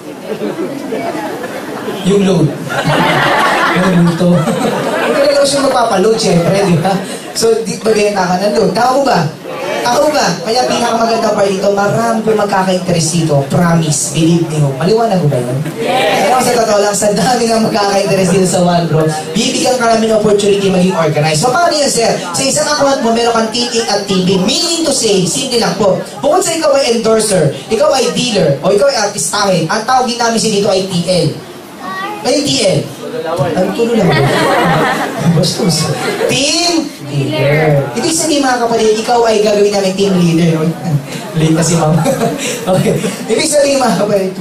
yung load. Yung multo. Hindi ka lang siya magpapaload, syempre, di ba? So, di ba benta ka ng load? Tama mo ba? Ako ba? Kaya pinakamaganda pa dito, marami po magkaka-interest dito. Promise, believe me ho. Maliwanag ko ba yun? Yes! Kaya sa totoo lang, sa dami nga magkaka-interest dito sa One Bro, bibigyan ka namin ng opportunity maging organized. So, paano yun, sir? Sa isang account mo, meron kang T A at T B. Meaning to say, simple lang po. Bukod sa ikaw ay endorser, ikaw ay dealer, o ikaw ay artistahin, ang tawag din namin si dito ay T L. Ano yung T L? Ano tulo lang? Bastos. Team Dealer. Albert. Ibig sabihin mga kapatid, ikaw ay gagawin namin team leader. Late na si ma'am. Okay. Ibig sabihin mga kapatid,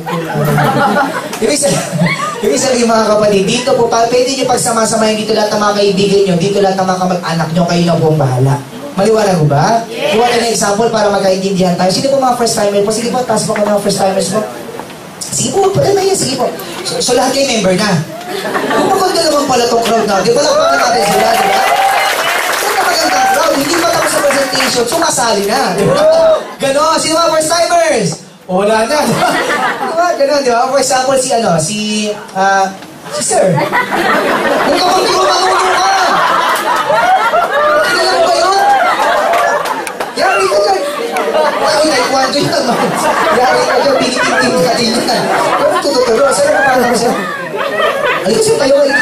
Ibig sabihin, ibig sabihin mga kapatid, dito po, pa, pwede nyo pagsama-samahin dito lahat ng mga kaibigan nyo, dito lahat ng mga kamag-anak nyo, kayo na po ang bahala. Maliwanag mo ba? Yes. Iwan na example para magkaintindihan tayo. Sino po mga first timer po? Sige po, taas po ko mga first timers po. Sige po, pala na yan, sige po. So, so lahat kayo member na. Kung maganda naman pala itong crowd natin, wala pa natin sila, di ba? Saan na magandang crowd? Hindi pa tapos sa presentation, sumasali na. Di ba? Ganon, sino mga first timers? Wala na, di ba? Di ba? Ganon, di ba? For example, si ano, si, ah, uh, si Sir. Kung kapag di ko makulong ka! Kilala mo ba yun? Yari ka dyan! Ay, naikuwento yun, no? Yari ka dyan, pinitin-tin ka din yan. Pero tututuro, saan na parang siya? Halika siya, tayo, halika.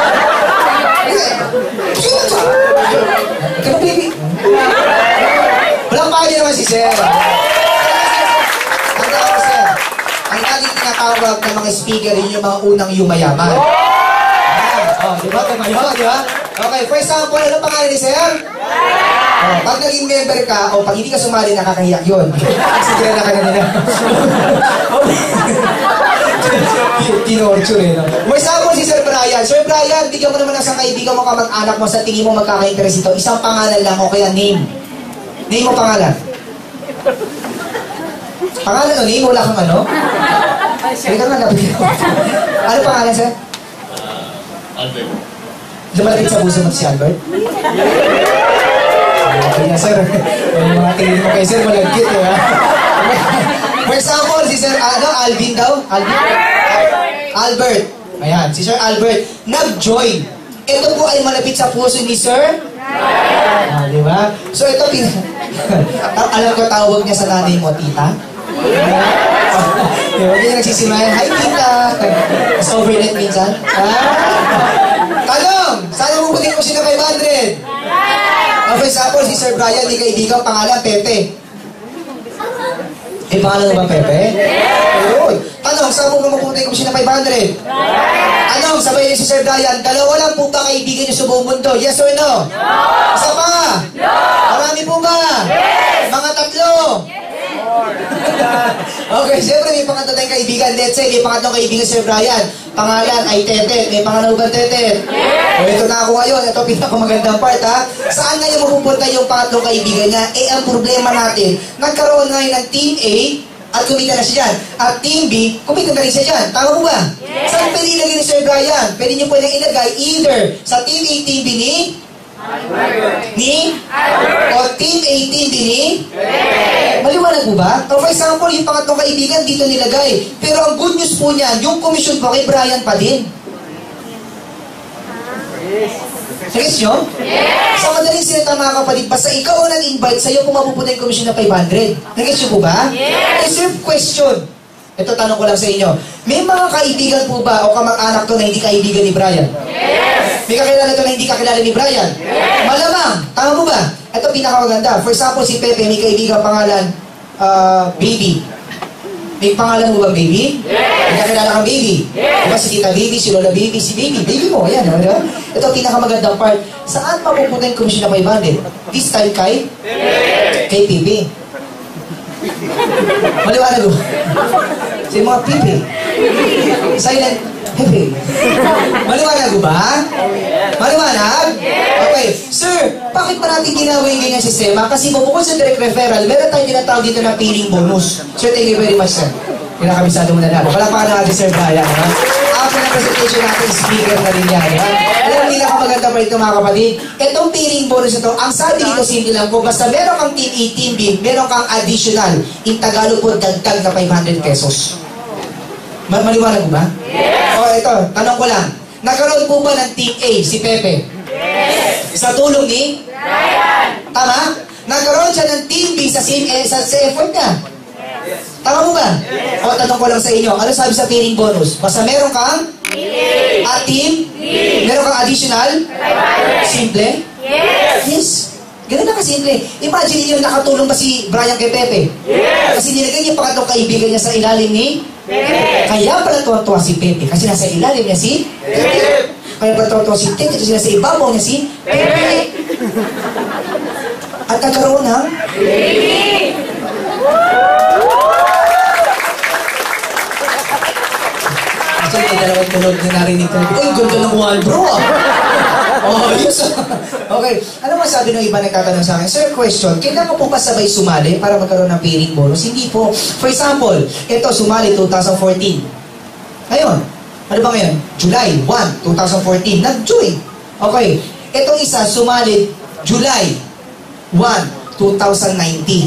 Halika siya! Kano, baby? Walang pahali naman si Sir. Ang tawag, Sir. Ang laging tinatawag ng mga speaker, yun yung mga unang yumayaman. Oh, di ba? Tumayo, di ba? Okay, for example, ano pangalan ni Sir? Oh, pag naging member ka, o pag hindi ka sumali, nakakahiyak yun. Sige na ka na nila. Tinorture eh, no? For example, si Sir Brian. Sir Brian, bigyan mo naman ng isang kaibigan mo, kamag-anak mo, sa tingin mo magkaka-interest ito. Isang pangalan lang, o kaya name. Name mo pangalan. Pangalan o name? Wala kang ano? Sige ka nga, nabigyan ko. Ano pangalan, Sir? Albert. Lumalapit sa puso mo si Albert? Okay na, Sir. Yung mga tingin mo kay Sir, malagkit, di ba? For example, si Sir, ano, Alvin daw? Alvin? Albert. Ayan, si Sir Albert, nag-join. Ito po ay malapit sa puso ni Sir? Ah, di ba? So, ito, pin... alam ko tawag niya sa nanay mo, tita? Di ba? Hindi nagsisimayan, hi, tita! Mas overnight minsan? Ah? Tanong! Sana puputin ko siya na five hundred? Oh, for example, si Sir Brian, ni kaibigan, pangalan, Pepe. Eh, pangalan mo ba, Pepe? Ayun. Tanong, saan mo puputin ko siya na five hundred? Tanong, sabay niyo si Sir Brian, dalawa lang po ba kaibigan niyo sa buong mundo? Yes or no? No! Isa pa? No! Marami po ba? Yes! Mga tatlo? Okay, siyempre may pangatlo tayong kaibigan. Let's say, may pangatlong kaibigan Sir Brian. Pangalan ay Tetet. May pangalan ba Tetet? Yes! O, ito na ako ngayon. Ito pinakamagandang part, ha? Saan ngayon mapupunta yung pangatlong kaibigan niya? Eh, ang problema natin, nagkaroon ngayon ng Team A at kumita na siya dyan. At Team B, kumita na rin siya dyan. Tama mo ba? Yes! Saan pwede ilagay ni Sir Brian? Pwede niyo pwede ilagay either sa Team A, Team B ni Albert. Ni? Albert. O Team A, Team B ni? Albert. Maliwanag mo ba? So, for example, yung pangatlong kaibigan dito nilagay. Pero ang good news po niyan, yung commission po kay Brian pa din. Yes. Serious nyo? Yes. Sa madaling sinita mga kapatid, basta ikaw ang nag-invite sa'yo kung mapupunta yung commission na five hundred. Nag-gets nyo po ba? Yes. Reserve question. Ito, tanong ko lang sa inyo. May mga kaibigan po ba o kamag-anak to na hindi kaibigan ni Brian? Yes. May kakilala to na hindi kakilala ni Brian? Yes. Malamang. Tama mo ba? Ito, pinakamaganda. For example, si Pepe, may kaibigan pangalan, uh, Baby. May pangalan mo ba, Baby? Yes. May kakilala kang Baby? Yes. Diba si Tita Baby, si Lola Baby, si Baby. Baby mo, ayan. Diba? Ito, pinakamagandang part. Saan mapupunta yung commission na five hundred? This time kay? Yes. Kay Pipi. Maliwanag mo. Sa mga Pipi. Silent Pipi. Maliwanag mo ba? Maliwanag? Okay. Sir, bakit pa natin ginawa yung ganyan sistema? Kasi bukod sa direct referral, meron tayong tinatawag dito na peeling bonus. Sir, thank you very much, sir. Pinakabisado mo na na. Wala pa ka natin, Sir Brian. After na presentation natin, speaker na rin yan. Alam mo, pinakamaganda pa ito, mga kapatid. Itong peeling bonus ito, ang sabi dito, simple lang po, basta meron kang Team A, Team B, meron kang additional, in Tagalog po, dagdag na five hundred pesos. Ma maliwanag mo ba? Yes! O, ito, tanong ko lang. Nagkaroon po ba ng Team A, si Pepe? Yes! Sa tulong ni? Brian! Tama? Nagkaroon siya ng Team B sa, same, eh, sa, sa effort niya? Yes! Tama mo ba? Yes! O, tanong ko lang sa inyo, ano sabi sa peeling bonus? Basta meron kang? Team A! Team? Team! Meron kang additional? five hundred! Simple? Yes! Yes! Ganun na kasimple. Imagine niyo nakatulong ba si Brian kay Pepe? Yes! Kasi nilagay niya pangatlong kaibigan niya sa ilalim ni? Pepe. Kaya pala tuwa-tuwa si Pepe kasi nasa ilalim niya si Pepe. Kaya pala tuwa-tuwa si Tete kasi nasa ibabaw niya si Pepe. At nagkaroon ng Baby! actually, may dalawang tunog na narinig ko. Uy, ganda ng wall, bro! Oh, yun sa... Okay. Ano masabi ng iba nagtatanong sa akin? Sir, question, kailangan po ba sabay sumali para magkaroon ng pairing bonus? Hindi po. For example, ito, sumali two thousand fourteen. Ngayon, ano ba ngayon? July first, two thousand fourteen. Nag-join. Okay. Itong isa, sumali July first, two thousand nineteen.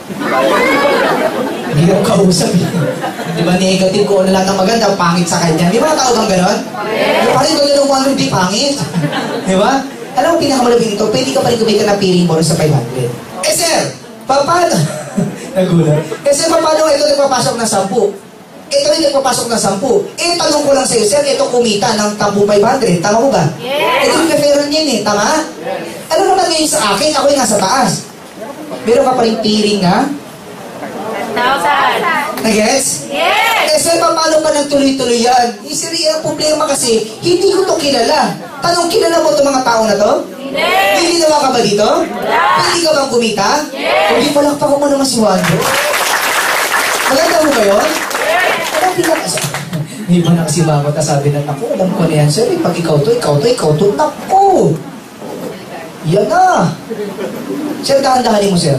Hindi ko kausap eh. Di ba negative ko na lahat ng maganda, pangit sa kanya. Di ba natawag ang gano'n? Yes. Parang ito yung one hindi pangit. Di ba? Alam mo pinakamalabing ito, pwede ka pa rin kumita ng pairing bonus sa five hundred. Eh sir, paano? Nagulat. Eh sir, paano ito nagpapasok na sampu? Ito rin nagpapasok na sampu. Eh, tanong ko lang sa'yo, sir, ito kumita ng tampu five hundred. Tama mo ba? Yes. Ito yung preferan yan eh, tama? Yes. Ano naman ngayon sa akin? Ako yung nasa taas. Meron ka pa rin pairing na? Thousand! Nag-gets? Yes! Eh, sir, paano ka nagtuloy-tuloy yan? Eh, sir, ang problema kasi, hindi ko to kilala. Tanong, kilala mo itong mga tao na to? Hindi! May ginawa ka ba dito? Wala! Pwede ka bang kumita? Yes! Hindi, palakpakan mo naman si Wando. Maganda mo ba yun? Yes! Anong pinaka... May iba na kasi mama, ta sabi na, naku, alam ko na yan, sir, eh, pag ikaw to, ikaw to, ikaw to, naku! Yan na! Sir, dahan-dahanin mo, sir.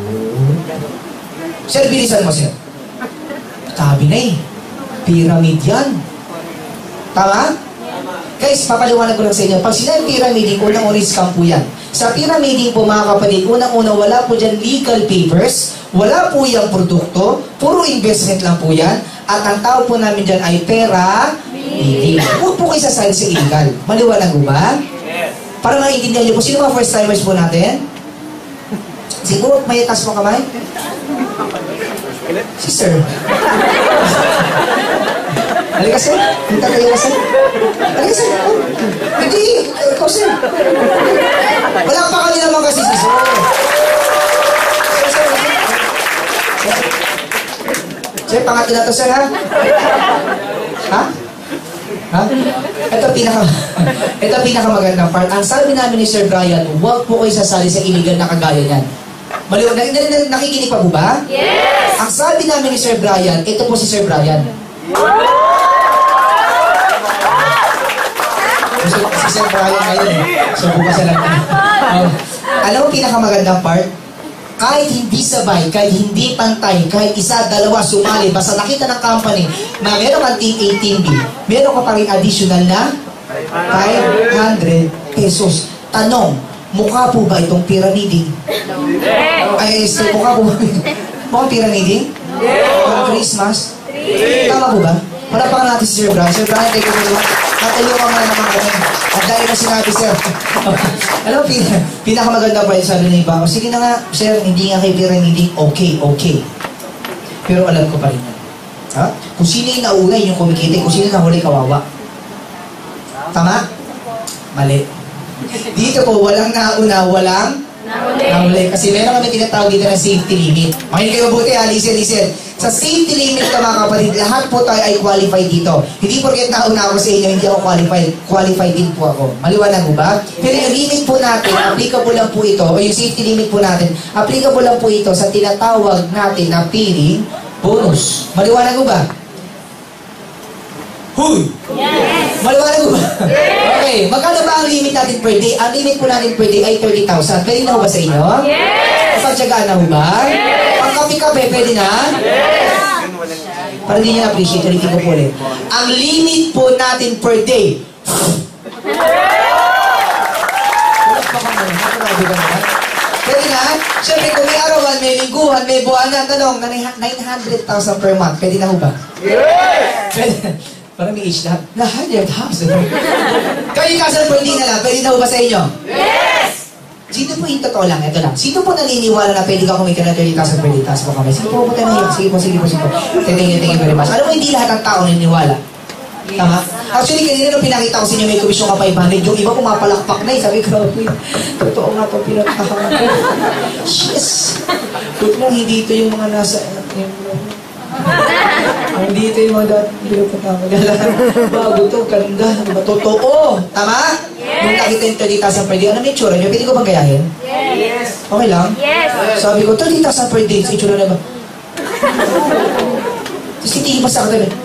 Sir, bilisan mo, sir. Sabi na eh. Pyramid yan. Tama? Guys, papaliwanag ko lang sa inyo. Pag sinabi pyramiding, unang-unang scam po yan. Sa pyramiding po, mga kapatid, unang-una, wala po dyan legal papers, wala po yung produkto, puro investment lang po yan, at ang tawag po namin dyan ay pera, bidding. Huwag po kayo sasali sa illegal. Maliwanag mo ba? Para maintindihan niyo po, sino mga first timers po natin? Siguro, may taas mo kamay? Si sir. Halika sir. Punta kayo ka sir. Halika sir. Hindi. Ikaw sir. Wala pa kami naman kasi si sir. Sir, sir. Sir, pangatlo na to sir ha? Ha? Ha? Ito pinaka ito pinakamagandang part. Ang sabi namin ni Sir Brian, huwag po kayo sasali sa illegal na kagaya niyan. Maliw, na, na, na, nakikinig pa po ba? Yes! Ang sabi namin ni Sir Brian, ito po si Sir Brian. So, si Sir Brian ngayon eh. So, bukas na lang. Um, alam mo pinakamagandang part? Kahit hindi sabay, kahit hindi pantay, kahit isa, dalawa, sumali, basta nakita ng company na meron kang team A, team B, meron ka pa rin additional na five hundred pesos. Tanong, mukha po ba itong pyramiding? Ay, sir, mukha po ba? Mukhang pyramiding? Mukhang Christmas? Tama po ba? Wala pa natin si Sir Brian. Sir Brian, take it away. Natulungan mo na naman kami. At dahil na sinabi, sir. Alam mo, pin pinakamaganda pa yung sabi na iba ko. Sige na nga, sir, hindi nga kay pyramiding. Okay, okay. Pero alam ko pa rin yan. Ha? Kung sino yung nauna, yung kumikita. Kung sino yung nahuli, kawawa. Tama? Mali. Dito po, walang nauna, walang nahuli. nahuli. Kasi meron kami tinatawag dito na safety limit. Makinig kayo mabuti ha, listen, listen. Sa safety limit ka mga kapatid, lahat po tayo ay qualified dito. Hindi porket nauna ako sa inyo, hindi ako qualified. Qualified din po ako. Maliwanag mo ba? Pero yung limit po natin, applicable lang po ito, o yung safety limit po natin, applicable lang po ito sa tinatawag natin na pairing bonus. Maliwanag mo ba? Huy! Yes! Maliwanag mo ba? Yes! Okay, magkano ba ang limit natin per day? Ang limit po natin per day ay thirty thousand. Pwede na ho ba sa inyo? Yes! Pagtsagaan na ho ba? Yes! Pag kape-kape, pwede na? Yes! Para hindi nyo na-appreciate, ulitin ko po ulit. Ang limit po natin per day. Pwede na? Siyempre, kung may arawan, may lingguhan, may buwanan, tanong, nine hundred thousand per month. Pwede na ho ba? Yes! Pwede. Parang may age lahat. Na one hundred thousand. Kayo kasal po hindi na lang. Pwede na ho ba sa inyo? Yes! Sino po yung totoo lang? Ito lang. Sino po naniniwala na pwede ka kumita na thirty thousand per day? Taas po kami. Sige po, pumunta na yun. Sige po, sige po, sige po. Thank you, thank you very much. Alam mo, hindi lahat ng tao naniniwala. Tama? Actually, kanina nung pinakita ko sa inyo may komisyon ka five hundred, yung iba pumapalakpak na eh. Sabi ko, totoo nga ito, pinakakaman ko. Yes! Kung lang, hindi ito yung mga nasa... Hindi ito yung mga dati. Bago ito, ganda. Totoo. Tama? Yes! Kung nakita yung thirty thousand per day, ano may itsura niyo? Pwede ko bang gayahin? Yes. Okay lang? Yes. Sabi ko, thirty thousand per day, sa itsura na ba? Tapos titigil pa sa akin.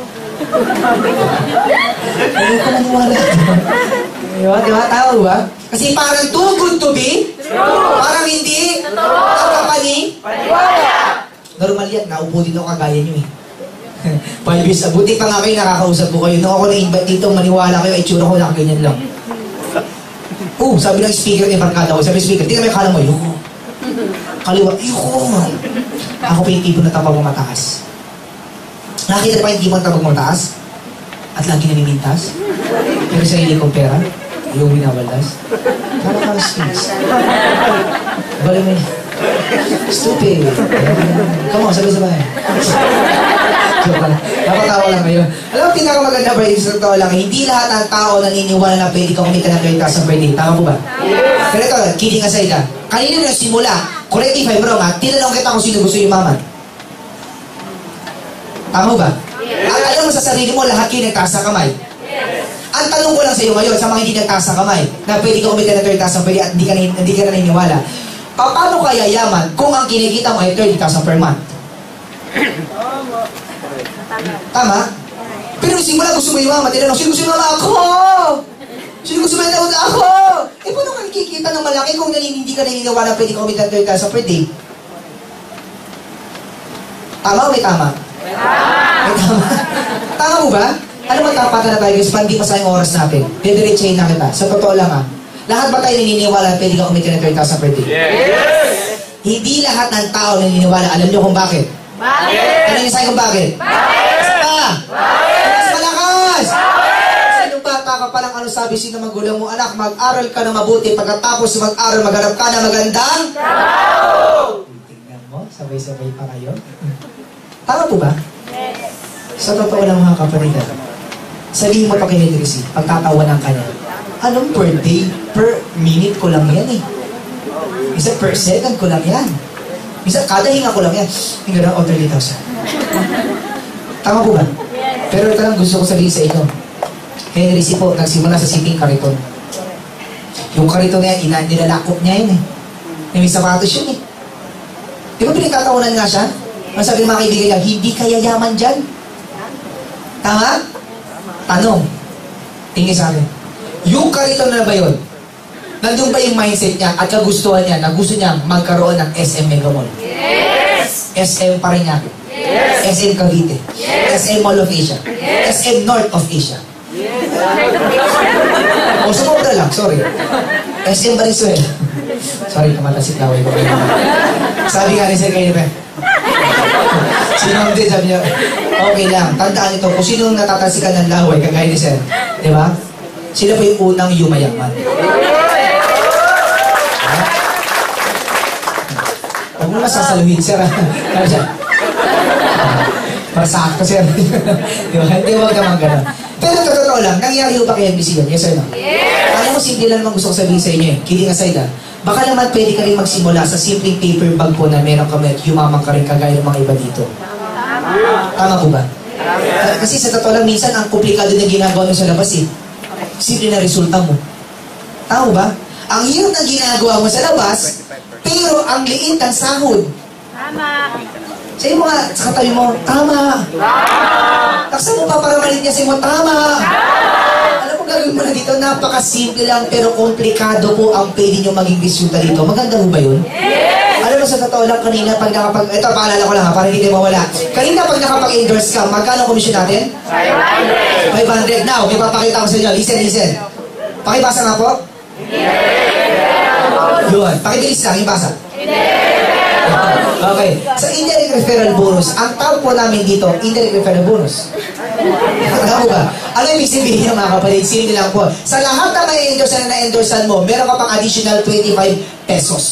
Ayaw ko maniwala. Diba? Diba? Tama ba? Kasi parang too good to be. True. Parang hindi. Nakapani. Paniwala. Normal yan. Naupo din ako kagaya nyo eh. Five years. Buti pa nga kayo nakakausap ko kayo. Nung ako na-invite dito, maniwala kayo. Itsura ko lang ganyan lang. Oh, sabi ng speaker ni Barkada ko. Sabi ng speaker, di ka may kala mo. Ayoko. Kaliwa. Ayoko. Ako pa yung tipo na tapang mataas. Nakita pa yung tipo na tapang mataas? At lagi nanimintas? Pero sa hindi kong pera, yung winawalas. Kala ka space. Balik mo yun. Stupid. Come on, sabay-sabay. Joke lang. Napatawa lang kayo. Alam mo, pinakamaganda ba yung sa totoo lang, hindi lahat ng tao naniniwala na pwede ka kumita ng thirty thousand per day. Tama po ba? Yes. Pero ito, kidding aside ha. Kanina na simula, correct if I'm wrong ha, tinanong kita kung sino gusto yung mama. Tama ba? Yes. At alam mo sa sarili mo, lahat kayo nagtaas ng kamay. Yes. Ang tanong ko lang sa iyo ngayon, sa mga hindi nagtaas ng kamay, na pwede ka kumita ng thirty thousand per day at hindi ka, hindi ka na naniniwala. Paano kaya yaman kung ang kinikita mo ay thirty thousand per month? Tama? Pero nung simula gusto mo yung mama, tinanong, sino gusto yung mama? Ako! Sino gusto mo yung nauna? Ako! Eh, paano ka nakikita ng malaki kung hindi ka naniniwala pwede ka kumita ng thirty thousand per day? Tama o may tama? May tama. Tama mo ba? Ano ba tapatan na tayo guys? Pandi pa sa yung oras natin. Didiretsahin na kita. Sa totoo lang ha. Lahat ba tayo naniniwala pwede ka kumita ng thirty thousand per day? Yes! Hindi lahat ng tao naniniwala. Alam niyo kung bakit? Bakit? Ano yung sa'yo kung bakit? Bakit? Basta! Bakit? Mas malakas! Bakit? Sinong bata ka palang ano sabi sino magulang mo? Anak, mag-aral ka na mabuti. Pagkatapos mag-aral, maghanap ka na magandang trabaho! Tingnan mo, sabay-sabay pa kayo. Tama po ba? Yes. Sa totoo lang mga kapatid, sabihin mo pa kay Henry, pagtatawanan ka niya. Anong per day, per minute ko lang yan eh. Isa per second ko lang yan. Isa kada hinga ko lang yan. Hinga na, oh, thirty thousand. Tama po ba? Pero ito lang gusto ko sabihin sa inyo. Henry C. po, nagsimula sa sitting kariton. Yung kariton na yan, ina, nilalakot niya yun eh. May sapatos yun eh. Di ba pinagtatawanan nga siya? Ang sabi ng mga kaibigan niya, hindi kaya yaman dyan. Tama? Tanong. Tingin sa akin. Yung kariton na ba yun? Nandun ba yung mindset niya at kagustuhan niya na gusto niya magkaroon ng S M Mega Mall? Yes! S M Parañaque. Yes! S M Cavite. Yes! S M Mall of Asia. Yes! S M North of Asia. Yes! O, sumobra lang, sorry. S M Valenzuela. Sorry, kamatasik laway ko. Sabi nga ni Sir kayo pa. Sino din, sabi niya, okay lang, tandaan ito, kung sino natatasikan ng laway, kagaya ni Sir, di ba? Sila po yung unang yumayaman. Huwag mo masasaluhin, Sir. Sabi siya, masakto, Sir. Di ba? Hindi, huwag naman gano'n. Pero totoo lang, nangyari ho ba kay N B C yun? Yes or no? Yes! Alam mo, simple lang naman gusto ko sabihin sa inyo eh. Kidding aside ah. Baka naman pwede ka rin magsimula sa simpleng paper bag po na meron kami at yumamang ka rin kagaya ng mga iba dito. Tama. Tama po ba? Tama. Kasi sa totoo lang, minsan ang komplikado na ginagawa mo sa labas eh. Simple na resulta mo. Tama ba? Ang hirap na ginagawa mo sa labas, pero ang liit ang sahod. Tama. Sa iyo mga, sa katabi mo, tama. Tama. Taksa mo pa para malit niya sa iyo, tama. Tama. Alam mo, gagawin mo na dito, napakasimple lang pero komplikado po ang pwede nyo maging resulta dito. Maganda mo ba yun? Yes! Alam mo, sa totoo lang kanina, pag nakapag... Ito, paalala ko lang ha, para hindi mawala. Kanina, pag nakapag-endorse ka, magkano komisyon natin? five hundred. five hundred. Now, may papakita ko sa inyo. Listen, listen. Pakibasa nga po. Yun. Pakibilis lang, yung basa. Okay. Sa indirect referral bonus, ang tawag po namin dito, indirect referral bonus. Ano ba? Ano yung ibig sabihin niyo mga kapatid? Simple lang po. Sa lahat na may endorse na na-endorsean mo, meron ka pang additional twenty-five pesos.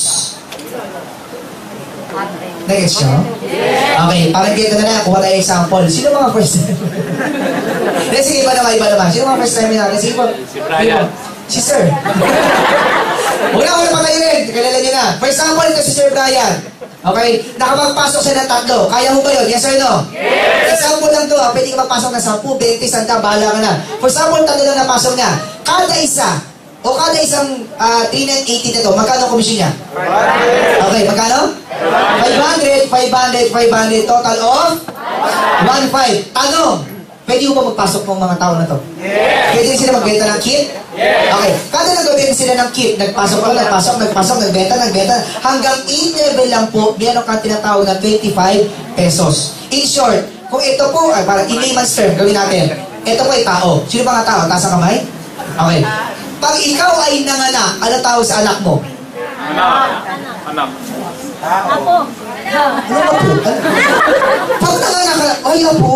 Next nyo? Okay, parang ganito na lang. Kuha tayo example. Sino mga first time? Then, sige, iba naman, iba naman. Sino mga first time natin? Sige po. Si Brian. Si Sir. Huwag na, huwag na patayin. Kalala niyo na. For example, ito si Sir Brian. Okay? Nakapagpasok siya ng tatlo. Kaya mo ba yun? Yes or no? Yes! Example lang to ha. Pwede ka magpasok ng ten, twenty, one hundred, bahala ka na. For example, tatlo lang napasok niya. Kada isa, O kada isang uh, three nine eighty na to, magkano ang komisyon niya? Okay, magkano? five hundred, five hundred, five hundred, total of? one five. Tanong, pwede ko ba magpasok ng mga tao na to? Yes. Pwede sila magbenta ng kit? Yes. Okay, kada nagbenta sila ng kit, nagpasok ko, nagpasok, nagpasok, nagbenta, nagbenta, hanggang eight level lang po, meron kang tinatawag na twenty-five pesos. In short, kung ito po, ay para in layman's term, gawin natin, ito po ay tao. Sino ba nga tao? Taas ang kamay? Okay. Pag ikaw ay nanganak, ano tawag sa anak mo? Anak. Anak. Apo. Ano ba po? Pag nanganak ka, ay apo.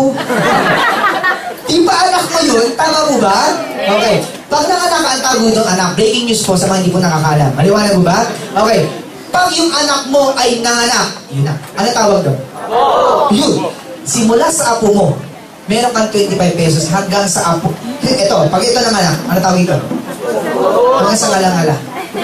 Di ba anak mo yun? Tama mo ba? Okay. Pag nanganak ka, ang tawag ng anak, breaking news po sa mga hindi po nakakalam. Maliwanag mo ba? Okay. Pag yung anak mo ay nanganak, yun na. Ano tawag doon? Yun. Simula sa apo mo, meron kang twenty-five pesos hanggang sa apo. Ito, pag ito nanganak, ano tawag ito? Hanggang sa ngalang-ngala.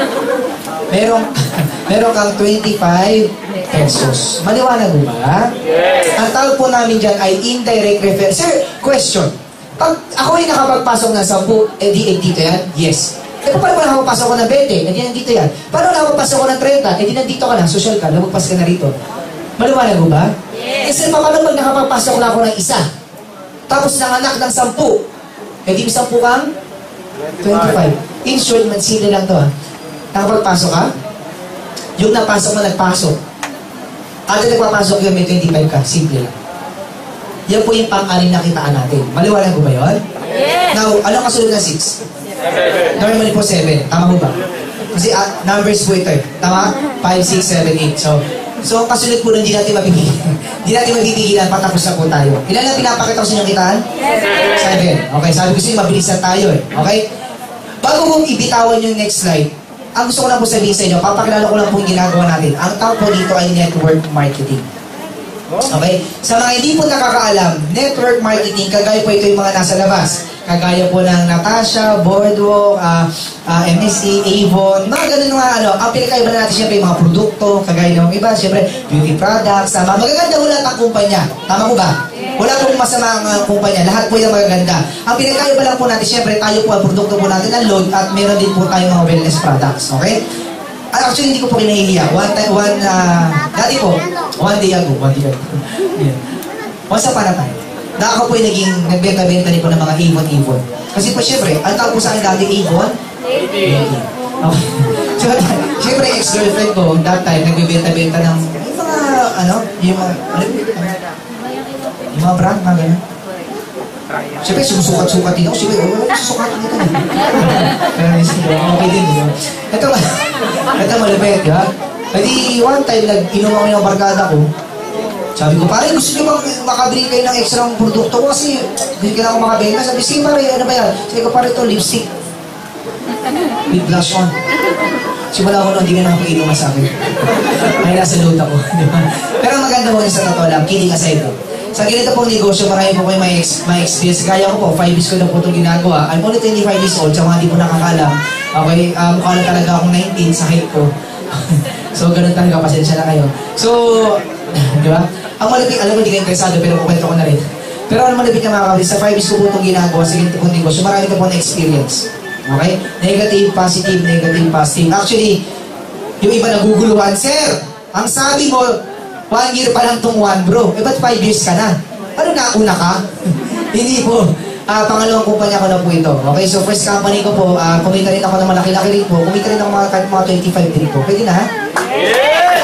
Meron, meron kang twenty-five pesos. Maliwanag mo ba? Yes. Ang tawag po namin dyan ay indirect refer. Sir, question. Pag ako ay nakapagpasok ng sampu, eh di eh, dito yan? Yes. Eh paano mo nakapagpasok ko ng twenty? Eh di nandito yan. Paano nakapagpasok ko ng thirty? Eh di nandito ka na, social ka, lumagpas ka na rito. Maliwanag mo ba? Yes. Kasi paano pag nakapagpasok na ako ng isa? Tapos nanganak ng sampu. Eh di sampu kang? twenty-five. In short, mansili lang to ha. Nakapagpasok ka? Yung napasok mo, nagpasok. Kada nagpapasok yun, may twenty-five ka. Simple lang. Yan po yung pang-anim na kitaan natin. Maliwanag ko ba yun? Yes! Now, anong kasunod na six? seven. Normally po seven. Tama mo ba? Kasi uh, numbers po ito eh. Tama? five, six, seven, eight. So, so kasunod po nun, hindi natin mapipigilan. Hindi natin mapipigilan, patapos na po tayo. Ilan lang pinapakita ko sa inyong kitaan? seven. seven. Okay, sabi ko sa inyo, mabilisan tayo eh. Okay? Bago kong ibitawan yung next slide, ang gusto ko lang po sabihin sa inyo, papakilala ko lang po yung ginagawa natin. Ang tawag po dito ay network marketing. Okay? Sa mga hindi po nakakaalam, network marketing, kagaya po ito yung mga nasa labas. Kagaya po ng Natasha, Boardwalk, uh, uh, M S C, Avon, mga ganun mga ano. Ang pinakaiba na natin siyempre yung mga produkto, kagaya ng iba, siyempre beauty products, tama. Magaganda po lahat ang kumpanya. Tama po ba? Wala pong masama ang uh, kumpanya. Lahat po yung magaganda. Ang pinakaiba lang po natin, siyempre tayo po ang produkto po natin ang load at meron din po tayong mga wellness products. Okay? Actually, hindi ko po kinahihiya. One time, one, uh, dati po, one day ago, one day ago. Yeah. Once upon a time. Na ako po yung naging nagbenta-benta rin po ng mga Avon-Avon. Kasi po syempre, ang tawag po sa akin dati Avon? Lady. Okay. So, syempre, ex-girlfriend ko, that time, nagbibenta-benta ng yung mga, ano, yung mga, ano, yung mga brand, mga gano'n. Siyempre, sumusukat-sukat din ako. Siyempre, oh, susukatan dito. Pero, okay din, yun. Ito, ito malapit, ha? Pwede, one time, nag-inom ako yung barkada ko. Sabi ko, pare, gusto nyo bang makabili kayo ng extra produkto ko kasi hindi ka na ako makabenta. Sabi, sige pare, ano ba yan? Sabi ko, pare, ito, lipstick. With blush on. Simula ko noon, hindi ka na makainuman sa akin. May nasa load ako. Pero maganda mo sa totoo lang, kidding aside ko. Sa ganito pong negosyo, marami po kayo may, ex may experience. Kaya ko po, five years ko na po itong ginagawa. I'm only twenty-five years old, sa mga hindi po nakakalam. Okay, uh, mukha lang talaga akong nineteen sa height ko. So, ganun talaga, pasensya na kayo. So, di ba? Ang malapit, alam mo, hindi kayo interesado, pero kukwento ko na rin. Pero ang malapit na mga kapatid, sa five years ko po itong ginagawa, sa ganito pong negosyo, marami ko po na experience. Okay? Negative, positive, negative, positive. Actually, yung iba naguguluhan, Sir, ang sabi mo, one year pa lang tong one, bro. Eh, ba't five years ka na? Ano na, una ka? Hindi po. Uh, pangalawang kumpanya ko na po ito. Okay, so first company ko po, uh, kumita rin ako ng malaki-laki rin po. Kumita rin ako mga, mga twenty-five din po. Pwede na, ha? Yeah!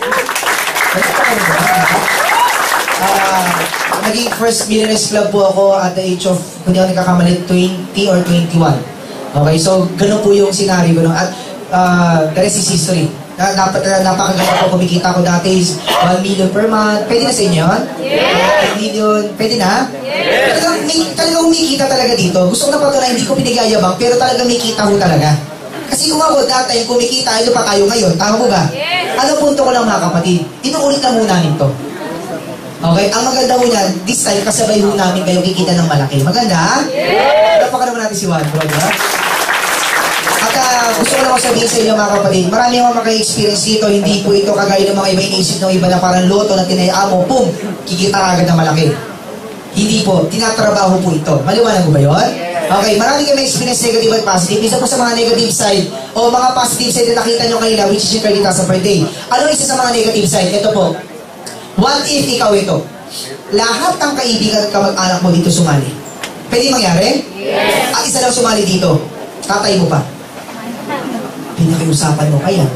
Uh, naging first Millionaires Club po ako at the age of, kung di ako nagkakamali, twenty or twenty-one. Okay, so ganun po yung scenario. Ganun. At uh, the rest is history. Na, nap napakaganda po, kumikita ko dati is one million per month. Pwede na sa inyo yun? Yes! one million, pwede na? Yes! Talagang, may, talagang umikita talaga dito. Gusto ko na patunayan, hindi ko pinagayabang, pero talagang may kita ko talaga. Kasi kung ako dati yung kumikita, ito pa tayo ngayon. Tama mo ba? Yes! Ano punto ko lang mga kapatid? Inuulit na muna nito. Okay? Ang maganda mo yan, this time, kasabay ho namin kayo kikita ng malaki. Maganda, ha? Yes! Napaka naman natin si Juan, bro, ha? At uh, gusto ko lang sabihin sa inyo mga kapatid, marami akong maka-experience dito, hindi po ito kagaya ng mga iba inisip ng iba na parang loto na tinayaan mo, boom, kikita agad na malaki. Hindi po, tinatrabaho po ito. Maliwanag mo ba yun? Okay, marami kayo may experience negative at positive. Isa po sa mga negative side o mga positive side na nakita nyo kanina, which is yung thirty thousand per day. Ano isa sa mga negative side? Ito po. What if ikaw ito? Lahat ng kaibigan at kamag-anak mo dito sumali. Pwede mangyari? Yes. At isa lang sumali dito. Tatay mo pa. Pinakiusapan mo kaya.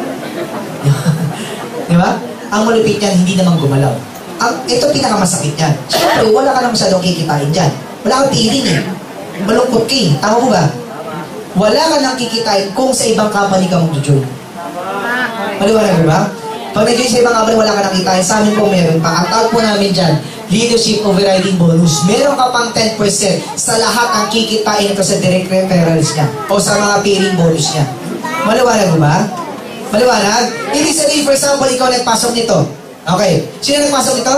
Di ba? Ang malupit yan, hindi naman gumalaw. Ang, ito pinakamasakit yan. Siyempre, wala ka naman masyadong kikitain dyan. Wala kang piling eh. Malungkot ka eh. Tama mo ba? Wala ka nang kikitain kung sa ibang company ka mag-join. Maliwanag ba? Pag nag-join sa ibang company, wala ka nang kikitain. Sa amin po meron pa. Ang tawag po namin dyan, leadership overriding bonus. Meron ka pang ten percent sa lahat ang kikitain ito sa direct referrals niya o sa mga pairing bonus niya. Maliwanag ba? Maliwanag? Ibig sabihin, for example, ikaw nagpasok nito. Okay. Sino nagpasok nito?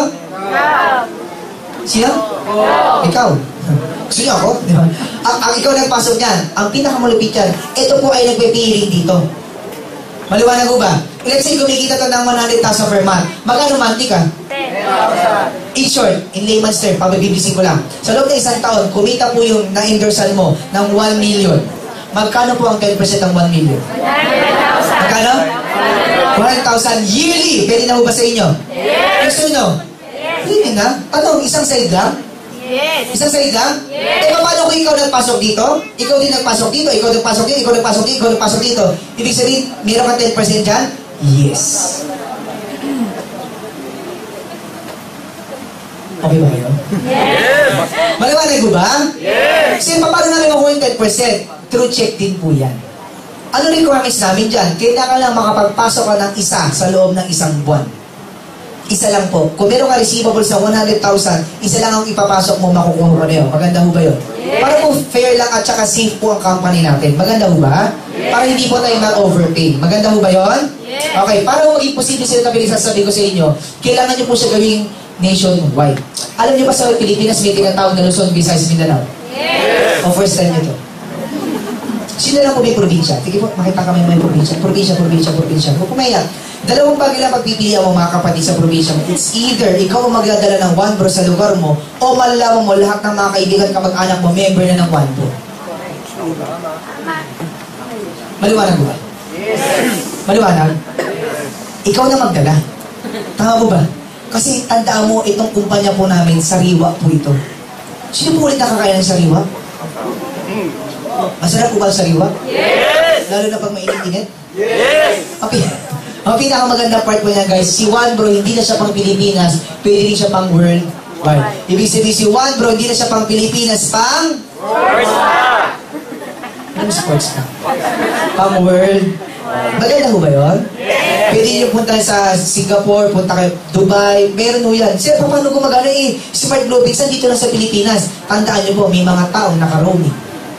Sino? Ikaw. Gusto niyo ako? Di ba? Ang, ang ikaw nagpasok niyan, ang pinakamalupit yan, ito po ay nagpe-pairing dito. Maliwanag ba? Let's say, kumikita ka ng one hundred thousand per month. Magkano monthly ka? ten thousand. In short, in layman's term, pabibibisin ko lang. Sa loob ng isang taon, kumita po yung na-endorsean mo ng one million. Magkano po ang ten percent ng one million? one hundred thousand. Magkano? one hundred thousand yearly. Pwede na po ba sa inyo? Yes. Gusto nyo? Yes. Pwede na. Tanong, isang side lang? Yes. Isang side lang? Yes. Eh, paano kung ikaw nagpasok dito? Ikaw din nagpasok dito, ikaw nagpasok dito, ikaw nagpasok dito, ikaw nagpasok dito. Ibig sabihin, meron ka ten percent dyan? Yes. Okay ba kayo? Yes. Maliwanag ko ba? Yes. Kasi paano namin makuha yung ten percent? Through check din po yan. Ano requirements namin dyan? Kailangan lang makapagpasok ka ng isa sa loob ng isang buwan. Isa lang po. Kung meron ka receivable sa one hundred thousand, isa lang ang ipapasok mo, makukuha mo na yun. Maganda ho ba yun? Yes. Para po fair lang at saka safe po ang company natin. Maganda ho ba? Yes. Para hindi po tayo ma-overpay. Maganda ho ba yun? Yes. Okay, para maging posible sila na sasabi ko sa inyo, kailangan nyo po siya gawing nationwide. Alam nyo ba sa Pilipinas may tinatawag na Luzon, Visayas, Mindanao? Yes. O first time nyo to? Sino lang po may probinsya? Sige po, makita kami may probinsya. Probinsya, probinsya, probinsya. Huwag pumayak. Dalawang bagay lang pagpipilihan mo mga kapatid sa probinsya mo. It's either ikaw ang magdadala ng one bro sa lugar mo o malalaman mo lahat ng mga kaibigan kamag-anak mo member na ng one bro. Maliwanag ba? Yes. Maliwanag? Ikaw na magdala. Tama mo ba? Kasi tandaan mo, itong kumpanya po namin, sariwa po ito. Sino po ulit nakakaya ng sariwa? Masarap po ba ang sariwa? Yes! Lalo na pag mainit-init? Yes! Okay. Ang pinakamaganda part po niya guys, si One Bro hindi na siya pang Pilipinas, pwede rin siya pang worldwide. Ibig sabihin si One Bro hindi na siya pang Pilipinas, pang sports na! Anong sports na? Pang world. Maganda ho ba yun? Yes! Pwede nyo punta sa Singapore, punta kayo Dubai, meron ho yan. Sir, paano gumagana eh? Smart Globix, dito lang sa Pilipinas. Tandaan nyo po, may mga taong naka-roaming.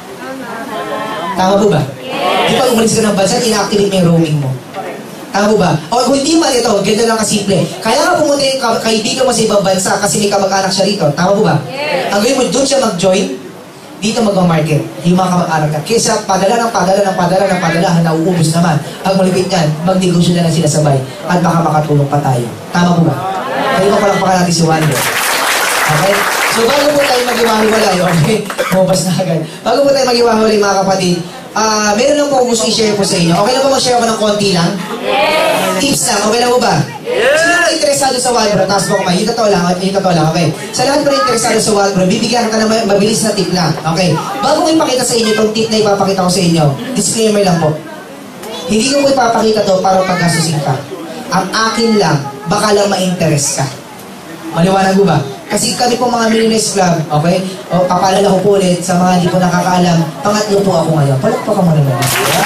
Tama po ba? Yes. Di ba umalis ka ng bansa, ina-activate mo yung roaming mo. Tama po ba? O kung hindi man ito, ganda lang kasimple. Kaya nga pumunta yung ka kaibigan mo sa ibang bansa kasi may kamag-anak siya rito. Tama po ba? Yes. Ang gawin mo, doon siya mag-join, dito mag-market. Yung mga kamag-anak ka. Kesa padala ng padala ng padala ng padala, nauubos naman. Ang malipit yan, mag-negosyo na lang sila sabay. At baka makatulong pa tayo. Tama po ba? Kaya mo palang natin si Wanda. Okay? So, bago po tayo mag-iwahiwalay, okay? Mabas na agad. Bago po tayo mag-iwahiwalay, mga kapatid, ah, uh, meron lang po gusto i-share po sa inyo. Okay lang po mag-share ako ng konti lang? Yes! Tips lang, okay lang po ba? Yes! Sino na interesado sa One Bro? Taas po kumain. Yung totoo lang, yung totoo lang, okay? Sa lahat po na interesado sa One Bro, bibigyan ka ng mabilis na tip lang, okay? Bago ko ipakita sa inyo itong tip na ipapakita ko sa inyo, disclaimer lang po. Hindi ko po ipapakita to para pagkasusin ka. Ang akin lang, baka lang ma-interest ka. Maliwanag ko ba? Kasi kami po mga Millionaires Club, okay? O, papalala ko po ulit sa mga hindi po nakakaalam. Pangatlo po ako ngayon. Palakpakan mo naman.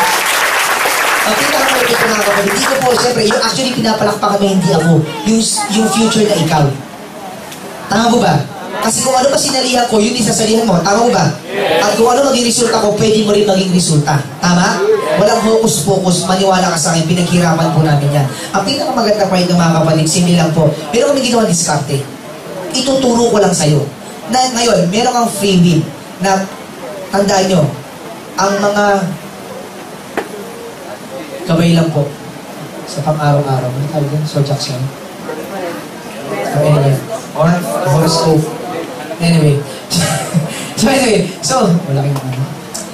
Ang pinakamalapit ko mga kapatid, dito po, siyempre, yung actually pinapalakpakan mo hindi ako. Yung, yung future na ikaw. Tama po ba? Kasi kung ano pa sinalihan ko, yun isasalihan mo. Tama po ba? At kung ano maging resulta ko, pwede mo rin maging resulta. Tama? Walang focus-focus, maniwala ka sa akin, pinaghirapan po namin yan. Ang pinakamaganda pa rin ng mga kapatid, simple lang po. Pero kami ginawa diskarte. Ituturo ko lang sa'yo. Na ngayon, meron kang free will na tandaan nyo, ang mga gabay lang po sa pang-araw-araw. Ano tawag yun? So, Jackson. So, anyway. Or horoscope. Anyway. So anyway, so, wala kayong ano.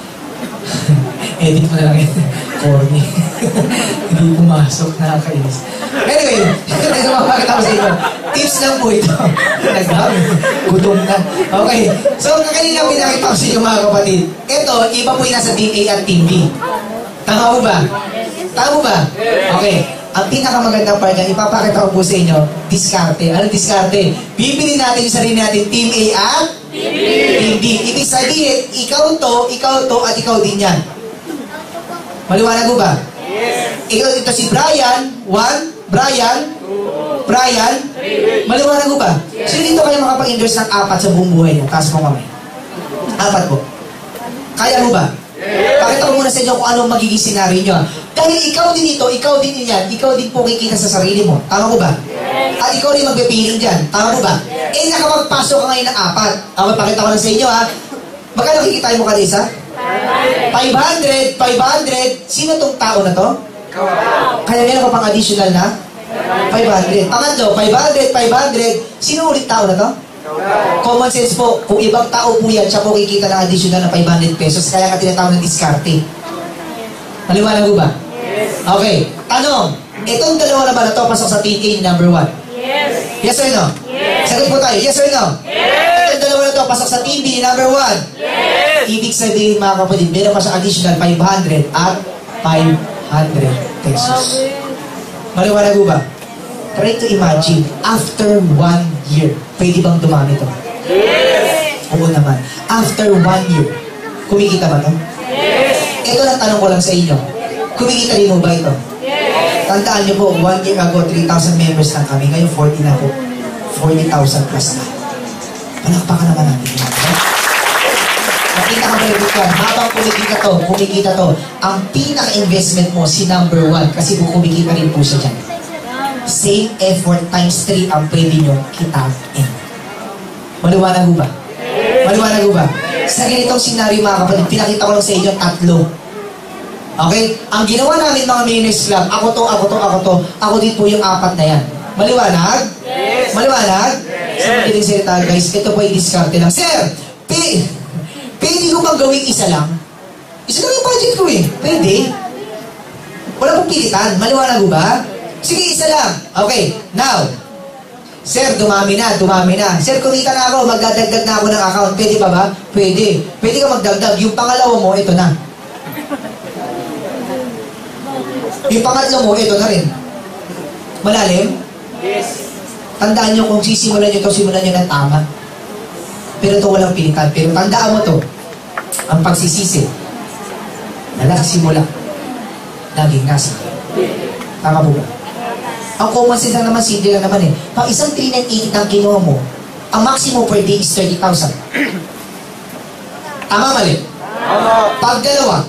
Edit mo na lang yun. Corny. Hindi pumasok, nakakainis. Anyway, ito mapakita ko sa inyo. Tips lang po ito. Nagdam, gutom na. Okay, so kanina pinakita ko sa inyo mga kapatid. Ito, iba po yung nasa Team A at Team B. Tama mo ba? Tama mo ba? Okay. Ang pinakamagandang part niya, ipapakita ko po sa inyo, diskarte. Anong diskarte? Bibili natin yung sarili natin, Team A at Team B. Team B. Ibig sabihin, ikaw to, ikaw to, at ikaw din yan. Maliwanag mo ba? Yes. Ikaw, ito si Brian, one, Brian, two, Brian, three. Maliwanag mo ba? Yes. So dito kayo makapag-endorse ng apat sa buong buhay niyo. Taas mo kamay. Apat po. Kaya mo ba? Yes. Pakita ko muna sa inyo kung anong magiging senaryo nyo. Dahil ikaw din ito, ikaw din yan, ikaw din po kikita sa sarili mo. Tama ko ba? Yes. At ikaw rin magpipiling dyan. Tama ko ba? Yes. Eh, nakapagpasok ka ngayon ng apat. Ako, pakita ko lang sa inyo ha. Magkano kikitain mo kada isa? five hundred. five hundred. Sino tong tao na to? Kaya meron ka pang additional na? five hundred. Pangatlo, five hundred, five hundred. Sino ulit tao na to? Common sense po, kung ibang tao po yan, siya po kikita ng additional na five hundred pesos, kaya ka tinatawag ng diskarte. Maliwanag mo ba? Yes. Okay, tanong, itong dalawa na ba na to pasok sa Team A number one? Yes. Yes or no? Yes. Sagot po tayo, yes or no? Yes. Itong dalawa na to pasok sa Team B number one? Yes. Ibig sabihin mga kapatid, meron pa sa additional five hundred at five hundred pesos. Maliwanag mo ba? Try to imagine, after one year, pwede bang dumami ito? Yes! Oo naman. After one year, kumikita ba ito? Yes! Ito lang tanong ko lang sa inyo. Kumikita rin mo ba ito? Yes! Tandaan niyo po, one year ago, three thousand members lang kami. Ngayon, forty na po. forty thousand plus na. Palakpakan naman natin. Ang pinaka-benefit ko, habang kumikita to, kumikita to, ang pinaka-investment mo, si number one, kasi po kumikita rin po siya dyan. Same effort times three ang pwede nyo kitain. Maliwanag mo ba? Maliwanag mo ba? Sa ganitong senaryo mga kapatid, pinakita ko lang sa inyo tatlo. Okay? Ang ginawa namin mga Millionaires Club, ako to, ako to, ako to, ako din po yung apat na yan. Maliwanag? Yes. Maliwanag? Yes. Sa madaling salita guys, ito po yung diskarte lang. Sir, pwede ko bang gawing isa lang? Isa lang yung budget ko eh. Pwede. Wala pong pilitan. Maliwanag mo ba? Sige, isa lang. Okay, now, sir, dumami na, dumami na. Sir, kumita na ako, magdadagdag na ako ng account. Pwede pa ba? Pwede. Pwede ka magdagdag. Yung pangalawa mo, ito na. Yung pangatlo mo, ito na rin. Malalim? Yes. Tandaan nyo kung sisimulan nyo ito, simulan nyo ng tama. Pero ito walang pilitan. Pero tandaan mo to, ang pagsisisi, na nakasimula, laging nasa. Tama po ba? Ang common sense lang naman, simple lang naman eh. Pag isang three nine eight ang kinuha mo, ang maximum per day is thirty thousand. Tama mali? Pag dalawa,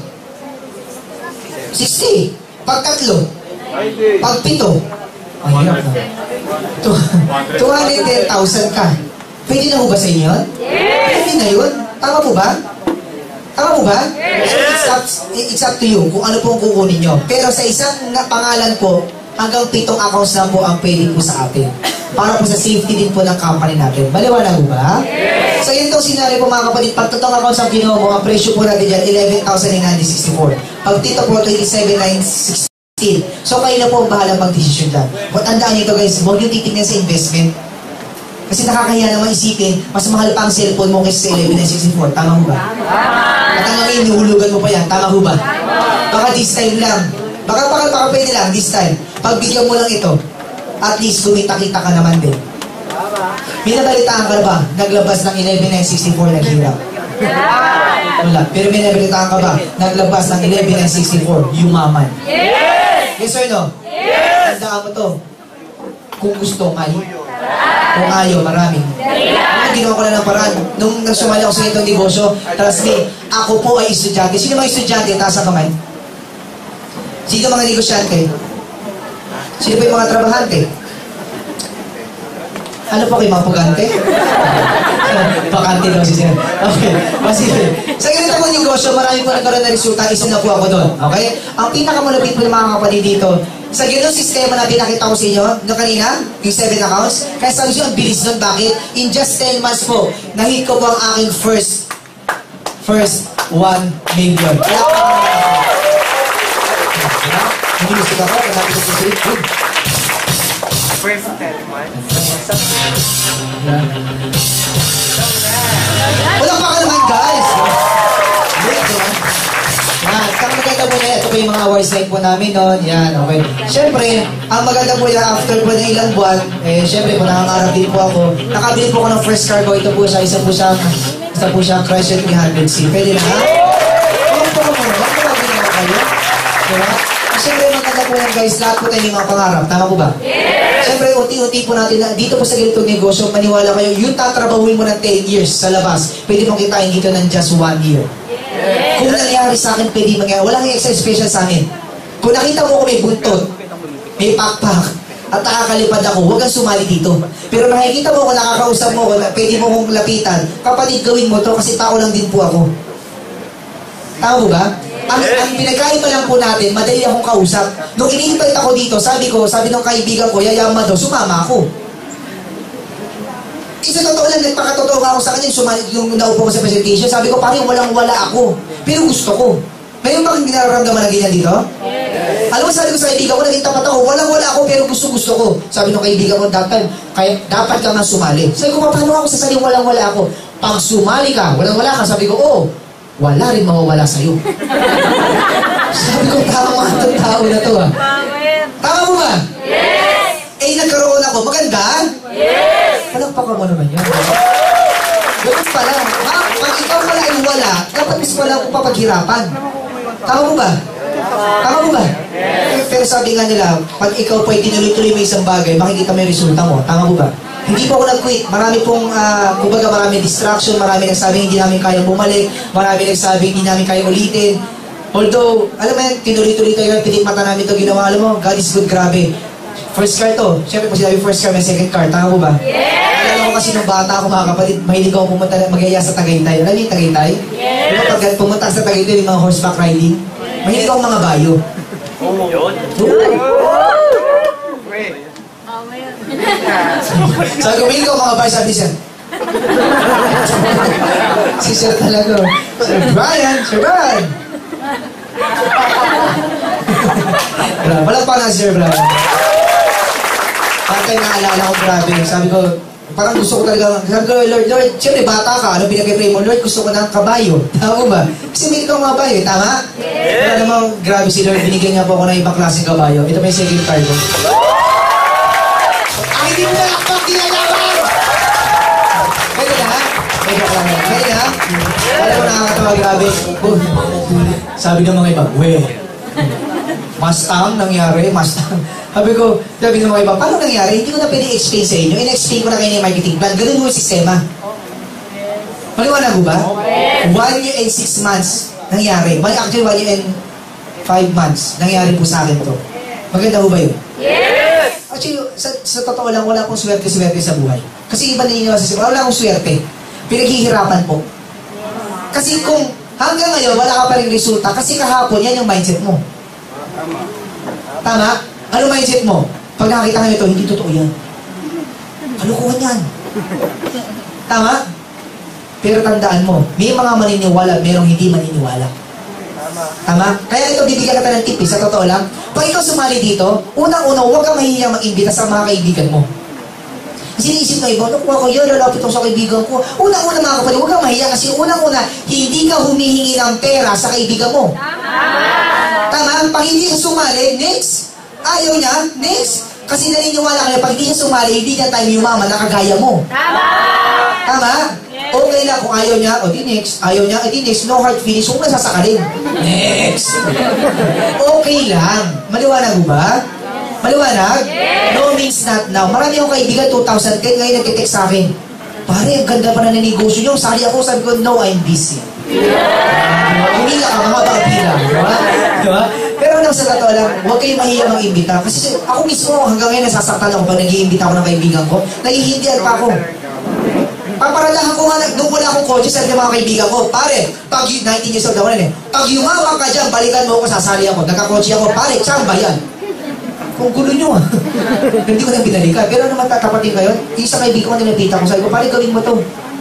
sixty. Pag tatlo, pag pito, ang hirap na. two hundred ten thousand ka. Pwede na mo ba sa inyo yun? Yes! Pwede na yun. Tama po ba? Tama po ba? Yes! So it's up, it's up to you kung ano pong kukunin nyo. Pero sa isang pangalan po, hanggang pitong accounts na po ang pwede po sa atin. Para po sa safety din po ng company natin. Maliwanag po ba? Yes! So yun itong sinari po mga kapatid, pag totong accounts ang kinuha mo, ang presyo po natin dyan, eleven thousand nine hundred sixty-four. Pag tito po, twenty-seven thousand nine hundred sixteen. So kayo na po ang bahala mag-decision dyan. But tandaan nyo ito guys, huwag nyo titignan sa investment. Kasi nakakahiya naman isipin, mas mahal pa ang cellphone mo kaysa sa eleven thousand nine hundred sixty-four. Tama mo ba? At ang ngayon, nihulugan mo pa yan. Tama mo ba? Baka this time lang. Baka, baka, baka pwede lang, this time. Pagbigyan mo lang ito, at least kumita-kita ka naman din. Minabalitaan ka na ba? Naglabas ng eleven thousand nine hundred sixty-four, naghirap. Wala. Pero minabalitaan ka ba? Naglabas ng eleven thousand nine hundred sixty-four, yumaman. Yes! Yes or no? Yes! Tandaan mo to. Kung gusto, mali. Kung ayaw, maraming. Ano ginawa ko na ng paraan? Nung nagsumali ako sa itong negosyo, trust me, ako po ay estudyante. Sino mga estudyante? Taas ang kamay. Sino mga negosyante? Sino po yung mga trabahante? Ano po kayo, mga pagante? Pakante daw si Sir. Okay. Kasi, sa ganito po negosyo, marami po nagkaroon na resulta. Isa na po ako doon. Okay? Ang pinakamalapit po ng mga kapatid dito, sa ganun sistema na pinakita ko sa inyo, no kanina, yung seven accounts, kaya sabi siya, ang bilis nun. Bakit? In just ten months po, nahit ko po ang aking first first one million. Kaya pa hindi gusto ka ko, kanabi ko sa good. First ten one. Wala pa ka naman, guys. Yan, kang maganda po na, ito po yung mga awards line po namin noon. Yan, okay. Siyempre, ang maganda po yan, after po ng ilang buwan, eh, siyempre po, nangangarap din po ako. Nakabili po ako ng first car ko. Ito po siya, isa po siya, isa po siya, Chrysler three hundred C. Pwede na, ha? Huwag po ko muna, huwag po natin naman kayo. Diba? Siyempre, maganda po yan, guys. Lahat po tayo may mga pangarap. Tama po ba? Yes! Siyempre, unti-unti po natin, na, dito po sa ganitong negosyo, maniwala kayo, yung tatrabahuin mo ng ten years sa labas, pwede mong kitain dito ng just one year. Yes. Kung nangyari sa akin, pwede mangyari. Walang extra special sa amin. Kung nakita mo ko may buntot, may pakpak, at nakakalipad ako, huwag kang sumali dito. Pero nakikita mo kung nakakausap mo, pwede mo kong lapitan, kapatid, gawin mo to kasi tao lang din po ako. Tama mo ba? Ang, ang pinagkaiba lang po natin, madali akong kausap. Nung ini-invite ako dito, sabi ko, sabi ng kaibigan ko, yayama daw, sumama ako. Isa totoo lang, nagpakatotoo ako sa kanya, sumali, yung naupo ko sa presentation, sabi ko, parang walang-wala ako. Pero gusto ko. Ngayon ba hindi nararamdaman na ganyan dito? Yes. Alam mo, sabi ko sa kaibigan ko, naging tapat ako, walang-wala ako, pero gusto-gusto ko. Sabi ng kaibigan ko, dapat, kaya, dapat ka nga sumali. Sabi ko, paano ako sasaling walang-wala ako? Pag sumali ka, walang-wala ka, sabi ko, oo. Wala rin mawawala sa'yo. Sabi ko, tama nga itong tao na to, ah. Tama mo ba? Yes! Eh, nagkaroon ako. Maganda? Yes! Palagpakan mo naman yan. Ganun pala. Ha? Pag ikaw pala ay wala, dapat mas wala akong papaghirapan. Tama mo ba? Tama mo ba? Yes! Pero sabi nga nila, pag ikaw po ay tinuloy-tuloy may isang bagay, makikita mo yung resulta mo. Tama mo ba? Hindi po ako nag-quit. Marami pong, uh, kumbaga marami distraction, marami nagsabing hindi namin kayang bumalik, marami nagsabing hindi namin kayang ulitin. Although, alam mo yan, tinuloy-tuloy tayo, pitik mata namin ito ginawa. Alam mo, God is good, grabe. First car to. Siyempre, kung sinabi first car, may second car. Tama mo ba? Yes! Alam ko kasi nung bata ako, mga kapatid, mahilig ako pumunta, magyaya sa Tagaytay. Alam niyo yung Tagaytay? Yes! Diba, pag pumunta sa Tagaytay, may mga horseback riding. Mahilig ako mga bayo. Oh, yun? Sabi ko, mahilig ako mga bayo, sabi siya. Si Sir talaga. Sir Brian, Sir Brian. Walang pa na, Sir Brian. Patay naalala ko, grabe. Sabi ko, parang gusto ko talaga, sabi ko, Lord, Lord, siyempre bata ka, ano pinag-pray mo? Lord, gusto ko ng kabayo. Tama ba? Kasi may ikaw mga kabayo, tama? Yes! Pero alam mo, grabe si Lord, binigyan niya po ako ng ibang klaseng kabayo. Ito may second card ko. Ay, hindi mo nalakpak, di nalaman! Pwede na, ha? Pwede ka lang, pwede na, ha? Alam mo, nakakatawa, grabe. Sabi ng mga iba, we, Mustang nangyari, Mustang. Sabi ko, sabi ng mga iba, paano nangyari? Hindi ko na pwede explain sa inyo. In-explain ko na kayo ng marketing plan. Ganun yung sistema. Maliwanag mo ba? One year and six months nangyari. Well, actually, one year and five months nangyari po sa akin to. Maganda mo ba yun? Yes! Actually, sa, sa totoo lang, wala akong swerte-swerte sa buhay. Kasi iba naniniwala sa simula, wala akong swerte. Pinaghihirapan po. Kasi kung hanggang ngayon, wala ka pa rin resulta, kasi kahapon, yan yung mindset mo. Tama? Ano mindset mo? Pag nakakita ka nito, hindi totoo yan. Kalukuhan yan. Tama? Pero tandaan mo, may mga maniniwala, merong hindi maniniwala. Tama? Kaya ito, bibigyan ka ng tip, eh, sa totoo lang. Pag ikaw sumali dito, unang-una, huwag kang mahihiyang mag-imbita sa mga kaibigan mo. Kasi iniisip na iba, nakuha ko yun, lalapit ako sa kaibigan ko. Unang-una mga kapatid, huwag kang mahiya kasi unang-una, hindi ka humihingi ng pera sa kaibigan mo. Tama? Tama? Pag hindi siya sumali, next. Ayaw niya, next. Kasi naniniwala kayo, pag hindi siya sumali, hindi niya tayo yumaman, nakagaya mo. Tama? Tama? Okay lang kung ayaw niya, o di next. Ayaw niya, o di next. No hard feelings, huwag nasasakalin. Next. Okay lang. Maliwanag mo ba? Maliwanag? Yes. No means not now. Marami akong kaibigan, two thousand ten, ngayon nagtitext sa akin. Pare, ang ganda pa na negosyo nyo. Sali ako, sabi ko, no, I'm busy. Humila ka, mga bagpila. Diba? Diba? Pero nang sa totoo lang, huwag kayong mahiya mag-imbita. Kasi ako mismo, hanggang ngayon, nasasaktan ako pag nag-iimbita ako ng kaibigan ko. Nahihindihan pa ako. Paparadahan ko nga, nung wala akong kotse, sabi ng mga kaibigan ko, pare, pag nineteen years old ako rin eh, pag yumawa ka dyan, balikan mo ako, sasali ako. Nagkakotse ako, pare, tsamba yan. Kung gulo nyo ah. Hindi ko na binalikan. Pero naman tatapatin kayo, isang kaibigan ko na nilapita ko, sabi ko, pare, gawin mo to.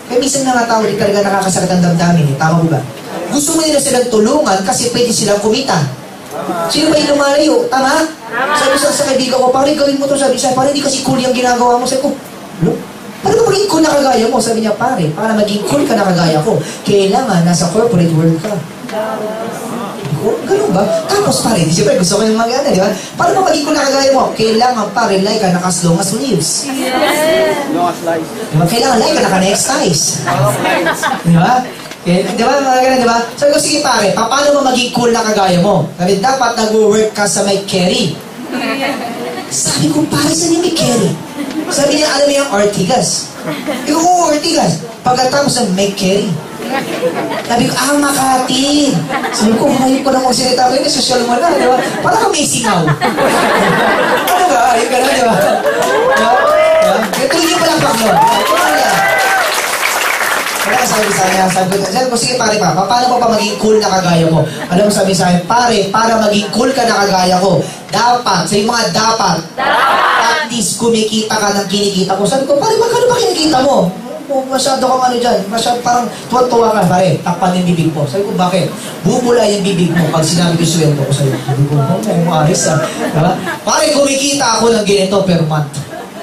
Kaya minsan mga tao di talaga nakakasakit ang damdamin eh. Tama ba? Gusto mo nila silang tulungan kasi pwede silang kumita. Sino ba yung lumalayo? Tama? Tama. Sabi sa, sa kaibigan ko, pare gawin mo to. Sabi siya, pare hindi kasi cool yung ginagawa mo. Sabi ko, no? Paano ba maging cool na kagaya mo? Sabi niya, pare, para maging cool ka na kagaya ko, kailangan nasa corporate world ka. Oh, ganun ba? Tapos pare, di siyempre gusto ko yung mag-ano, di ba? Paano ba maging cool na kagaya mo? Kailangan pare, like ka naka as long as lives. Yes. Long as life. Diba? Kailangan like ka naka next ties. Di ba? Okay, di ba mga ganun, di ba? Sabi ko, sige pare, pa- paano ba maging cool na kagaya mo? Sabi, dapat nag-work ka sa may carry. Sabi ko, pare, saan yung may carry? Sabi niya, alam mo yung Ortigas. Ikaw, oo, Ortigas. Pagkatapos ng may carry. Sabi ko, ah, Makati. Sabi ko, ngayon ko na kung sinita ko yun, social mo na, di ba? Parang kami singaw. Ano ba? Yung gano'n, di ba? Diba? Diba? Ito yung palakpak yun. Ito ano yan. Kaya sabi sa kanya, sabi ko, sabi ko, sige pare pa, paano pa pa maging cool na kagaya mo? Alam mo sabi sa akin, pare, para maging cool ka na kagaya ko, dapat, sa yung mga dapat, dapat, at least kumikita ka ng kinikita ko. Sabi ko, pare, magkano ba kinikita mo? Oh, masyado kang ano dyan, masyado parang tuwa-tuwa ka, pare, takpan yung bibig mo. Sabi ko, bakit? Bubula yung bibig mo pag sinabi ko sweldo ko sa'yo. Sabi ko, oh, may maaris ah. Diba? Pare, kumikita ako ng ganito per month.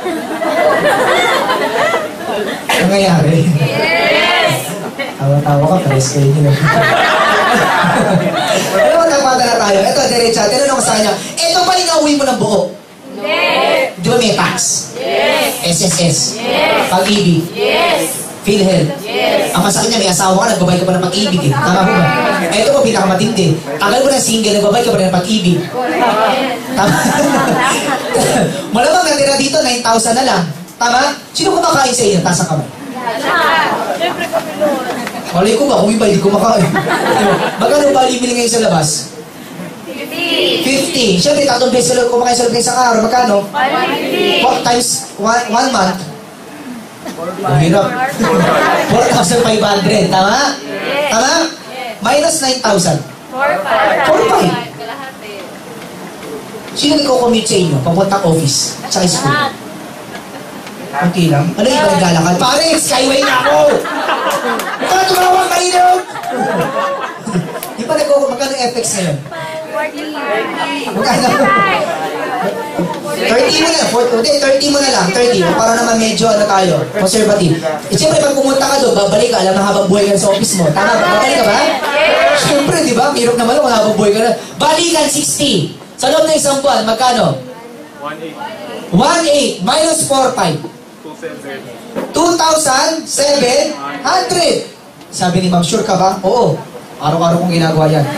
Nangyayari. Tawa-tawa ka, pares kayo nila. Ano mo, tagpata na tayo. Ito, diretsa. Tinanong ko sa kanya, ito ba yung nauwi mo ng buo? Yes. Di ba may tax? Yes. S S S? Yes. Pag-ibig? Yes. PhilHealth? Yes. Ang masakit niya, may asawa ka, nagbabay ka pa ng pag-ibig eh. Tama po ba? Ito po, pinakamatindi. Tagal mo na single, nagbabay ka pa ng pag-ibig. Tama? Malamang natira dito, nine thousand na lang. Tama? Sino kumakain sa inyo? Taas ang kamay. Siyempre kami noon. Malay ko ba, kung iba, hindi kumakain. Magkano ba bili ngayon sa labas? fifty. fifty. Siyempre, tatong beses sa kumakain sa labas sa araw. Magkano? one fifty. What times one, one month? Ang hirap. four thousand five hundred. Tama? Yes. Tama? Minus nine thousand. four five. four five. Sino nagko-commute sa inyo? Papuntang office. Sa school. Okay lang. Ano yung ibang galakad? Pare, skyway na ako! Ikaw, tumawag kayo! Di ba nag- magkano F X ngayon? Magkano? thirty mo na lang. Hindi, thirty mo na lang. thirty. Para naman medyo ano tayo, conservative. Eh, siyempre, pag pumunta ka doon, babalik ka. Alam na habang buhay ka sa office mo. Tama ba? Babalik ka ba? Siyempre, di ba? Hirap naman kung habang buhay ka na. Balikan, sixty. Sa loob ng isang buwan, magkano? one eight. one eight minus four five. two thousand seven hundred. Sabi ni Ma'am, sure ka ba? Oo. Araw-araw kong ginagawa yan.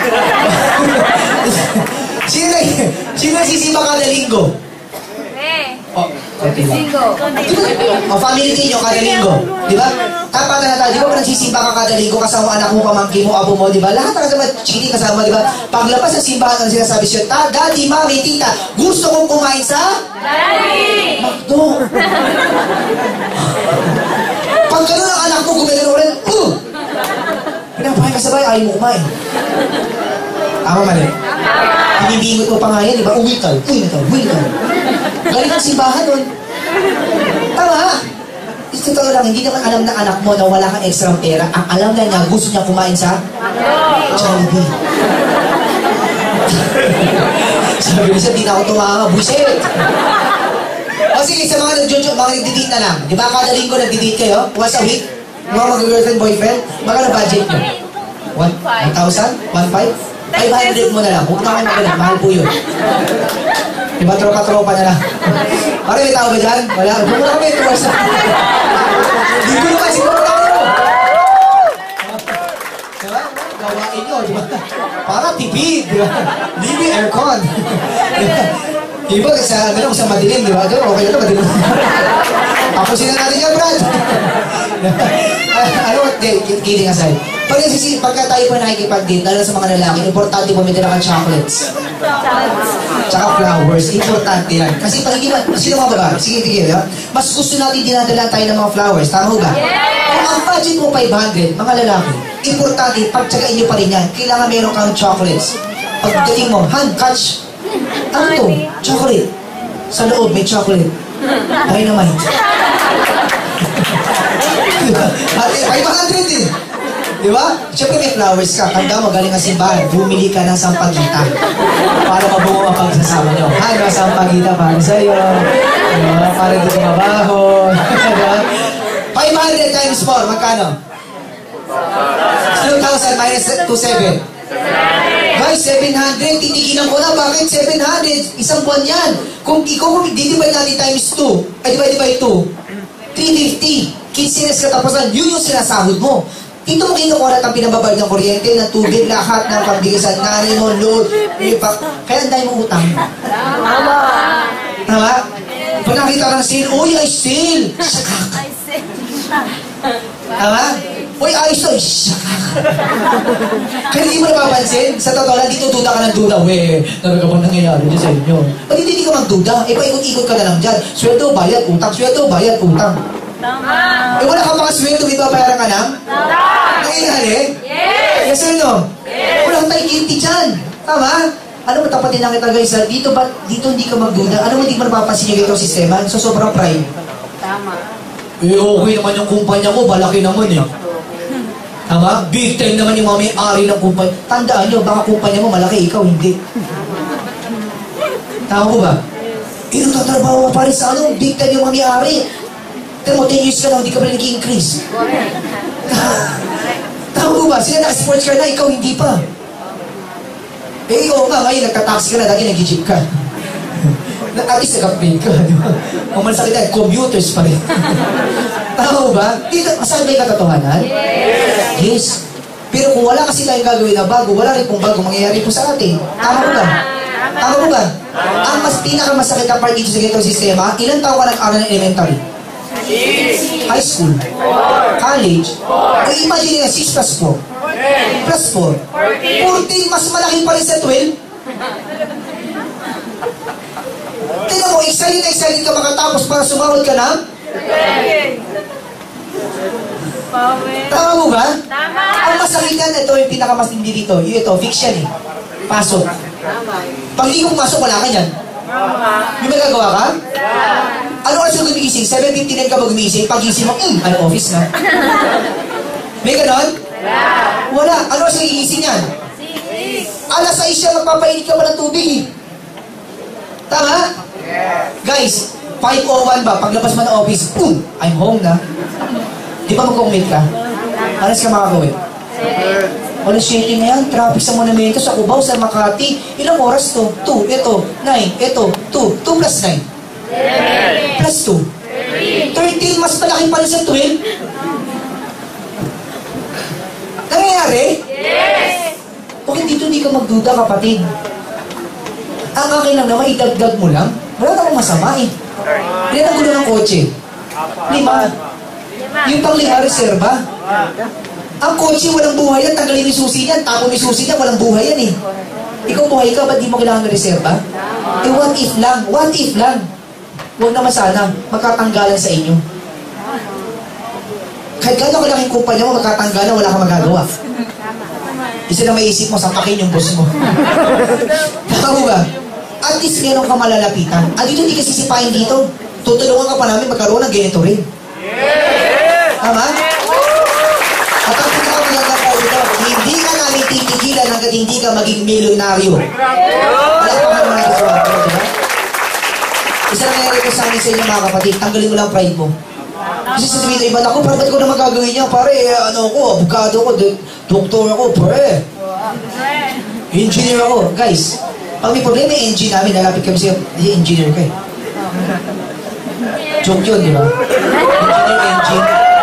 Sino na, sino nagsisimba kada linggo? Oh, okay lang. O, family din yung kada linggo. Di ba? Kapag na tayo, di ba pa nagsisimba ka kada linggo kasama anak mo, pamangkin mo, apo mo, di ba? Lahat talaga naman, chikiti kasama, di ba? Paglabas ng simbahan, ang sinasabi siya, ta, daddy, mami, tita, gusto kong kumain sa? Daddy! Makdo. Pag gano'n ang anak mo, gumagano rin, uh! Pinapahay ka sabay, ayaw mo kumain. Tama mali? Binibingot mo pa nga yan, di ba? Uwi ka, uwi na ka, uwi na ka. Galing ang simbahan nun. Tama? Ito totoo lang, hindi naman alam ng anak mo na wala kang extra pera. Ang alam na niya, gusto niya kumain sa? Jollibee. Sabi niya, di na ako tumanga, buset. O sige, sa mga nag-jojo, mga nag-date na lang. Di ba kada linggo nag-date kayo? Once a week? Mga mag-girlfriend, boyfriend? Magkano budget nyo? one thousand? one five? five hundred mo na lang. Huwag na kayo magalang. Mahal po yun. Diba, tropa-tropa na lang. Pare, may tao ba dyan? Wala. Huwag mo na kami. Tuwas na. Hindi ko naman siguro tayo. Diba? Gawain nyo. Diba? Para tipid. Diba? Libre aircon. Diba? Sa, gano'n, sa madilim. Diba? Diba? Okay na ito, madilim. Apusin na natin yan, Brad. Ano, kidding aside. Pag nagsisi, pagka tayo po nakikipag-date, lalo sa mga lalaki, importante po may dala kang chocolates. Tsaka flowers, importante yan. Kasi pag hindi, sino mga babae? Sige, tigil, ha? Mas gusto natin dinadala tayo ng mga flowers, tama ba? Kung ang budget mo five hundred, mga lalaki, importante, pagtsagain nyo pa rin yan. Kailangan meron kang chocolates. Pagdating mo, hand catch. Ano to? Chocolate. Sa loob may chocolate. Dynamite. At five hundred din. Di ba? Siyempre may flowers ka. Tanda mo, galing ang simbahan. Bumili ka ng sampagita. Para mabungo ang pagsasama nyo. Ano, sampagita para sa'yo. Diba? Para di ka mabaho. five hundred times four, magkano? two thousand minus two seven. Guys, seven hundred. Titigilan ko na. Bakit seven hundred? Isang buwan yan. Kung ikaw, di-divide natin times two. Ay, divide by two. three fifty. Kinsinas katapusan. Yun yung sinasahod mo. Dito mo kinukulat ang pinababayad ng kuryente, ng tubig, lahat ng pambigasan, nanay mo, load, ipak. Kaya ang dahil mo utang. Tama. Tama? Pag nakita ka ng sale, uy, ay sale! Sakak! Tama? Uy, ayos to! Sakak! Kaya hindi mo napapansin, sa totoo lang, dito duda ka ng duda. Weh, nagagabang nangyayari dyan sa inyo. Pag hindi ka magduda, eh, paikot-ikot ka na lang dyan. Sweldo, bayad, utang. Sweldo, bayad, utang. Tama. Eh, wala ka mga sweldo, may babayaran ka na? Tama. Nangyayari? Yes. Yes or no? Yes. Wala kang tayo guilty dyan. Tama? Ano mo, tapatin lang kita guys, ha? Dito ba, dito hindi ka magduda. Ano mo, hindi mo napapansin yung itong sistema? So, sobrang pride. Tama. Eh, okay naman yung kumpanya ko, balaki naman eh. Tama? Big time naman yung mga may-ari ng kumpanya. Tandaan nyo, baka kumpanya mo malaki, ikaw hindi. Tama ko ba? Eh, nagtatrabaho ka pa rin sa ano, big time yung mga may-ari. Pero mo, ten years ka lang, hindi ka pa rin nag-increase. Tama ko ba? Sila naka-sports car na, ikaw hindi pa. Eh, oo nga, ngayon, nagka-taxi ka na, dati nag-jeep ka. At least nag-upgrade ka, di ba? Kung man sakit tayo, computers pa rin. Tama ko ba? Dito, saan ba yung katotohanan? Yes. Yes. Pero kung wala kasi tayong gagawin na bago, wala rin pong bago mangyayari po sa atin. Tama ko ba? Tama ko ba? Ang mas pinakamasakit na part dito sa ganitong sistema, ilang taon ka nag-aral ng elementary? High school? College? O imagine nga, six plus four. Plus four. fourteen, mas malaki pa rin sa twelve. Tignan mo, excited na excited ka makatapos para sumawad ka na? Tama mo ba? Tama. Ang masakitan, ito yung pinakamasindi dito. Yung ito, fiction eh. Pasok. Pag hindi ko pumasok, wala ka yan. May magagawa ka? Ano oras ka gumigising? seven fifty-nine ka ba gumigising? Pag gising mo, mm, ano, office na. May ganon? Wala. Ano oras ka gigising yan? Alas sais siya, magpapainit ka pa ng tubig eh. Tama? Guys, five oh one ba? Paglabas mo ng office, boom! I'm home na. Di ba mag-commit ka? Alas ka makagawin? Alas eighteen na yan, traffic sa monumento, sa Cubao, sa Makati. Ilang oras to? two, ito, nine, ito, two. two plus nine. Plus two. thirteen, mas malaki pa rin sa twelve. Nangyayari? Yes. Bakit dito hindi ka magduda, kapatid? Ang akin lang naman, idagdag mo lang. Wala namang masama eh. Ilan ang gulo ng kotse? Lima. Yung pang lima, reserva. Ang kotse, walang buhay yan. Tanggalin yung susi niyan. Tapon yung susi niyan, walang buhay yan eh. Ikaw buhay ka, ba't di mo kailangan ng reserva? Eh, what if lang? What if lang? Huwag naman sana. Magkatanggalan sa inyo. Kahit gano'n kalaking kumpanya mo, magkatanggalan, wala kang magagawa. Isa na may isip mo, sapakin yung boss mo. Tama mo ba? At least meron ka malalapitan. At dito hindi ka sisipain dito. Tutulungan ka pa namin magkaroon ng ganito rin. Tama? At ang pinakamaganda po ito, hindi ka namin titigilan hanggang hindi ka maging milyonaryo. Wala pa ka naman natin sa mga, diba? Isa na nangyari ko sa amin sa inyo mga kapatid, tanggalin mo lang pride mo. Kasi sasabihin na iba, ako, para ba't ko na magagawin niya? Pare, ano ko, abogado ko, doktor ako, pare. Engineer ako. Guys, pag may problema yung engine namin, nalapit kami sa'yo, eh, engineer ka eh. Joke yun, di ba? Engineer, engine.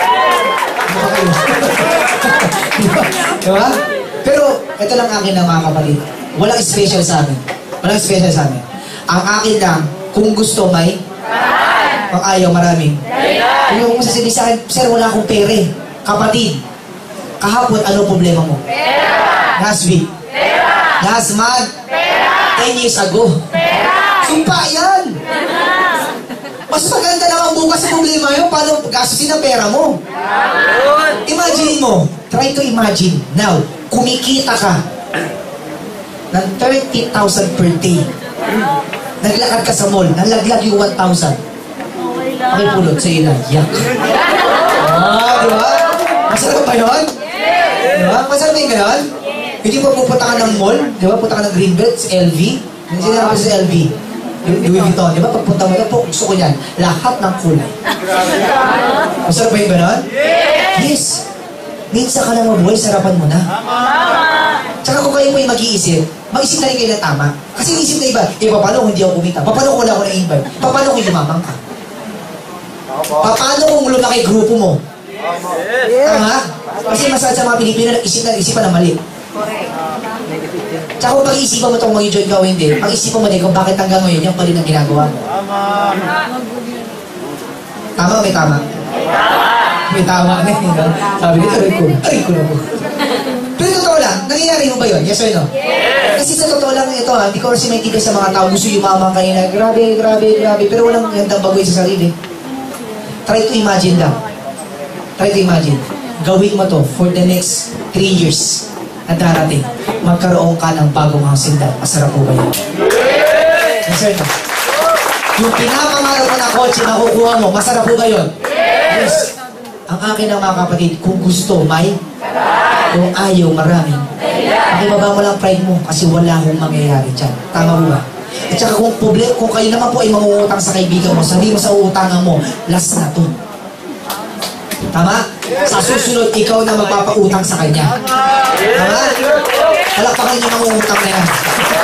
Diba? Pero, ito lang akin lang mga kapatid. Walang special sa amin. Walang special sa amin. Ang akin lang, kung gusto may, pag ayaw maraming. Kung mo sasabihin sa akin, sir, wala akong pere. Kapatid, kahapon, ano problema mo? Pera! Last week? Pera! Last month? Pera! Ten years ago? Pera! Sumpa yan! Mas maganda lang ang bukas sa problema yun, paano gastusin ang pera mo? Imagine mo, try to imagine, now, kumikita ka ng thirty thousand per day. Naglakad ka sa mall, nalaglag yung one thousand. Pakipulot sa ina, yak. di ba? Masarap ba yun? Di ba? Masarap ba yung gano'n? Hindi pa pupunta ka ng mall, di ba? Punta ka ng Greenbelt, L V. Hindi sila ako sa L V. Louis Vuitton, di ba? Pagpunta mo na po, gusto ko yan. Lahat ng kulay. Masarap ba yung gano'n? Yes. Minsan ka lang mabuhay, sarapan mo na. Tsaka kung kayo mo yung mag-iisip, mag-isip na rin kayo na tama. Kasi iisip na iba, eh, paano kung hindi ako kumita? Paano kung wala ako na-invite? Paano kung lumamang ka? Paano kung lumaki grupo mo? Tama? Kasi masaya sa mga Pilipino, isip na isip na mali. Tsaka kung pag-iisipan mo ito kung mag-join ka o hindi, pag-iisipan mo din kung bakit hanggang ngayon, yung pa rin ang ginagawa mo. Tama o may tama? May tama na yun. Sabi nito, aray ko, aray ko na po. Pero totoo lang, nangyayari mo ba yun? Yes or no? Yes! Kasi sa totoo lang ito ha, hindi ko kasi maintindihan sa mga tao, gusto yumaman kayo na, grabe, grabe, grabe, pero walang gandang bagoy sa sarili. Try to imagine lang. Try to imagine. Gawin mo to for the next three years na darating. Magkaroon ka ng bagong hasinda. Masarap po ba yun? Yes or no? Yung pinapangarap mo na kotse na kukuha mo, masarap po ba yun? Yes. Ang akin ng mga kapatid, kung gusto, may. Kung ayaw, marami. Pakibaba mo lang pride mo kasi wala akong mangyayari dyan. Tama mo ba? At saka kung, problem, kung kayo naman po ay mangungutang sa kaibigan mo, sabi mo sa uutangan mo, last na to. Tama? Sa susunod, ikaw na magpapautang sa kanya. Tama? Palakpakan niyo mangungutang na yan.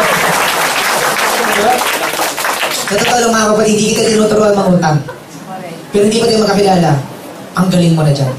Sa totoo lang mga kapatid, hindi kita tinuturuan mangutang. Pero hindi pa tayo magkakilala. Ang galing mo na dyan.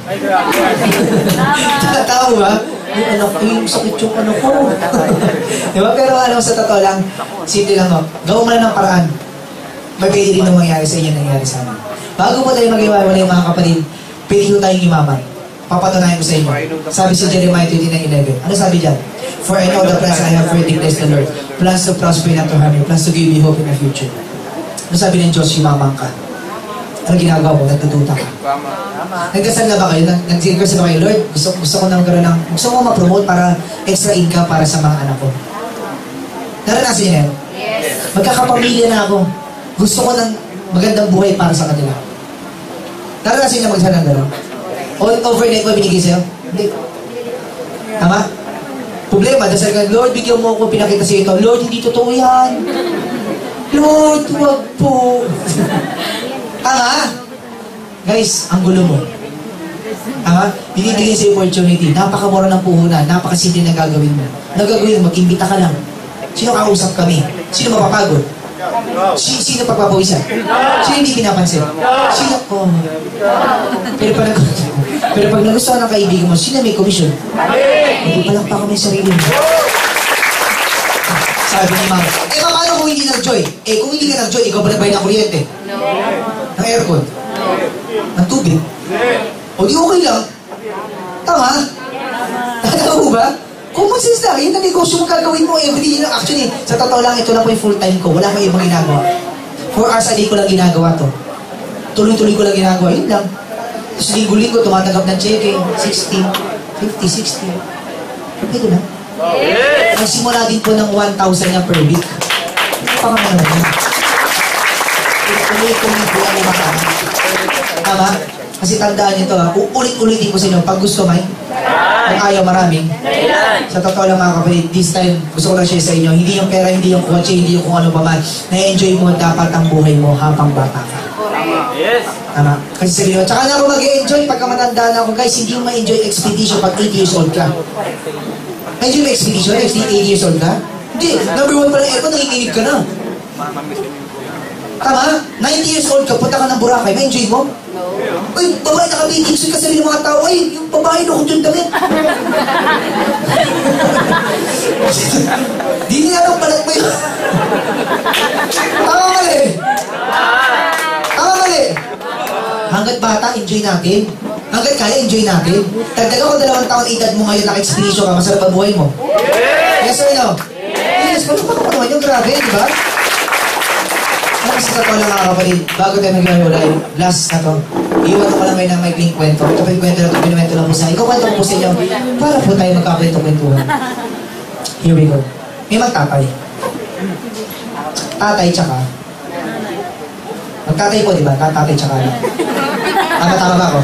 Tama mo ba? Yung anak ko, yung sakit yung ano ko. Diba? Pero ano, sa totoo lang, simple lang mo, gawin mo na ng paraan. May pwede rin nang mangyari sa inyo, nangyari sa amin. Bago po tayo mag-iwalay yung mga kapatid, pwede ko tayong imaman. Papatunayan ko sa inyo. Sabi sa Jeremiah twenty-nine eleven. Ano sabi dyan? For I know the plans I have for you, declares the Lord. Plans to prosper, not to harm you. Plans to give you hope in the future. Ano sabi ng Diyos, yumaman ka? Ano ginagawa mo? Nagtututa ka. Nagdasal na ba kayo? Nag-request ba kayo, Lord? Gusto, gusto ko na magkaroon ng... Gusto ko ma-promote para extra income para sa mga anak ko. Naranasan niyo yan? Yes. Magkakapamilya na ako. Gusto ko ng magandang buhay para sa kanila. Naranasan niyo magsal ng gano'n? All overnight ba binigay sa'yo? Hindi. Tama? Problema, dasal ka, Lord, bigyan mo ako, pinakita sa'yo ito. Lord, hindi totoo yan. Lord, wag po. Tama? Guys, ang gulo mo. Tama? Binibigay sa'yo opportunity. Napakamura ng puhunan. Napakasimple na gagawin mo. Nagagawin mo, mag-imbita ka lang. Sino kausap kami? Sino mapapagod? Si, sino pagpapawisan? Sino hindi pinapansin? Sino? Oh. Pero pag, pero pag nagustuhan ng kaibigan mo, sino may komisyon? Hindi pa lang pa kami sarili mo. Sabi ni Mama, eh paano kung hindi nag-joy? Eh kung hindi ka nag-joy, ikaw ba nagbayad ng kuryente? No. Ng aircon? No. Ng tubig? O di okay lang? Tama? Tama mo ba? Common sense lang, yun ang negosyo mo gagawin mo every day. Actually, sa totoo lang, ito lang po yung full time ko. Wala kang ibang ginagawa. Four hours a day ko lang ginagawa to. Tuloy-tuloy ko lang ginagawa, yun lang. Tapos linggo-linggo, tumatanggap ng checking, sixty, fifty, sixty. Pwede lang. Yes. Nagsimula din po ng one thousand na per week. Ano pa kami naman yun? Ulit-ulit po ang umatama. Tama? Kasi tandaan nyo ito ha, ulit-ulitin ko sa inyo, pag gusto may, kung ayaw maraming. Sa totoo lang mga kapatid, this time, gusto ko lang share sa inyo, hindi yung pera, hindi yung kotse, hindi yung kung ano pa man, na-enjoy mo dapat ang buhay mo habang bata ka. Yes. Tama? Kasi sabi nyo, tsaka na ako mag-enjoy pagka matanda na ako, guys, hindi yung ma-enjoy expedition pag eight years old ka. Enjoy mo expedition, eight years old ka? Hindi, number one pala, eto, nakikinig ka na. Tama? ninety years old ka, punta ka ng Boracay, ma-enjoy mo? Uy, babae naka-bathing suit kasi ng mga tao, ay, yung babae doon yung damit. Di nila lang palat mo yun. Tama mali. Tama mali. Hanggat bata, enjoy natin. Hanggat kaya, enjoy natin. Dagdagan ko dalawang taon edad mo ngayon, naka-expedition ka, masarap ang buhay mo. Yes or no? Yes, paano pa naman yun? Grabe, di ba? Ano kasi sa tao lang mga kapatid, bago tayo mag-iwalay, last na to, iwan ko lang kayo ng may clean kwento. Ito pa yung kwento na ito, pinumento lang po sa akin. Ikaw kwento ko po sa inyo, para po tayo magkakwento-kwentuhan. Here we go. May magtatay. Tatay tsaka. Magtatay po, di ba? Tatay tsaka lang. Tama, tama ba ako?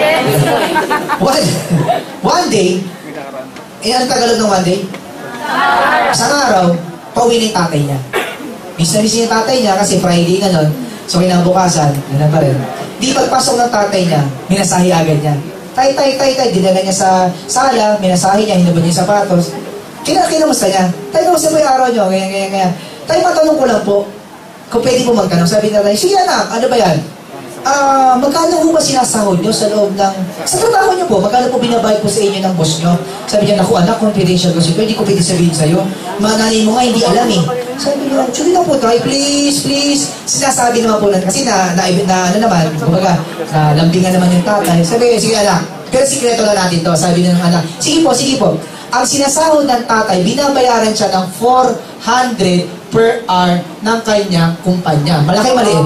One, one day, eh, ang Tagalog ng one day? Isang araw, pauwi na yung tatay niya. Miss na miss yung tatay niya kasi Friday na nun. So, kinabukasan, yun na pa rin. Di pagpasok ng tatay niya, minasahi agad niya. Tay, tay, tay, tay, dinala niya sa sala, minasahi niya, hinabot niya yung sapatos. Kina, kinamusta niya? Tay, kamusta po yung araw niyo? Ganyan, ganyan, ganyan. Tay, matanong ko lang po, kung pwede po magtanong. Sabi na tayo, sige anak, ano ba yan? Ah, uh, magkano po ba sinasahod nyo sa loob ng... Sa trabaho nyo po, magkano po binabayad po sa inyo ng boss nyo? Sabi niya, naku anak, confidential kasi ito, hindi ko pwede sabihin sa'yo. Mananay mo nga, hindi alam eh. Sabi niya, sige na po tayo, please, please. Sinasabi naman po na, kasi na, na, na ano naman, kumbaga, na lambingan naman yung tatay. Sabi, sige anak, pero sikreto na natin to. Sabi niya ng anak, sige po, sige po. Ang sinasahod ng tatay, binabayaran siya ng four hundred per hour ng kanyang kumpanya. Malaki maliit?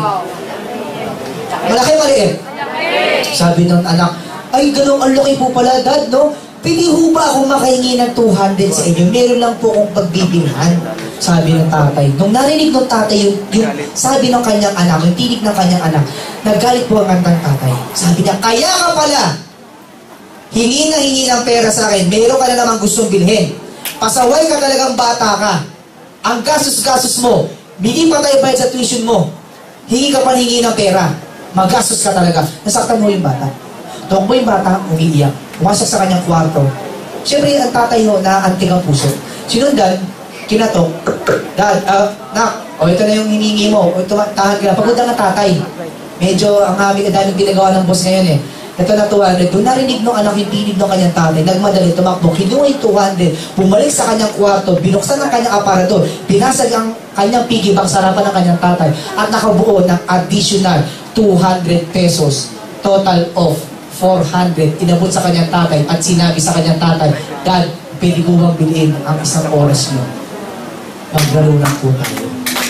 Malaki maliit? Sabi ng anak, ay ganun ang laki po pala dad, no? Pwede ho ba akong makahingi ng two hundred sa inyo? Meron lang po akong pagbibilhan. Sabi ng tatay. Nung narinig ng tatay yung, yung sabi ng kanyang anak, yung tinig ng kanyang anak, nagalit po ang kanyang tatay. Sabi niya, kaya ka pala! Hingi na hingi ng pera sa akin, meron ka na namang gustong bilhin. Pasaway ka talagang bata ka. Ang gastos-gastos mo, hindi pa tayo bayad sa tuition mo. Hingi ka pa hingi ng pera. Magastos ka talaga. Nasaktan mo yung bata. Tuwag mo yung bata, umiiyak. Pumasok sa kanyang kwarto. Siyempre, ang tatay ho, naaantig ang puso. Sinundan, kinatok. Dad, uh, nak, o ito na yung hiningi mo. O tahan ka na. Pagod na nga tatay. Medyo ang aming daming ginagawa ng boss ngayon eh. Ito na two hundred. Doon narinig ng anak yung tinig ng kanyang tatay. Nagmadali, tumakbo. Kinuha yung two hundred. Bumalik sa kanyang kwarto. Binuksan ang kanyang aparato. Binasag ang kanyang piggy bank sa harapan ng kanyang tatay. At nakabuo ng additional two hundred pesos. Total of four hundred. Inabot sa kanyang tatay. At sinabi sa kanyang tatay, Dad, pwede ko bang bilhin ang isang oras mo? Maglaro lang po tayo.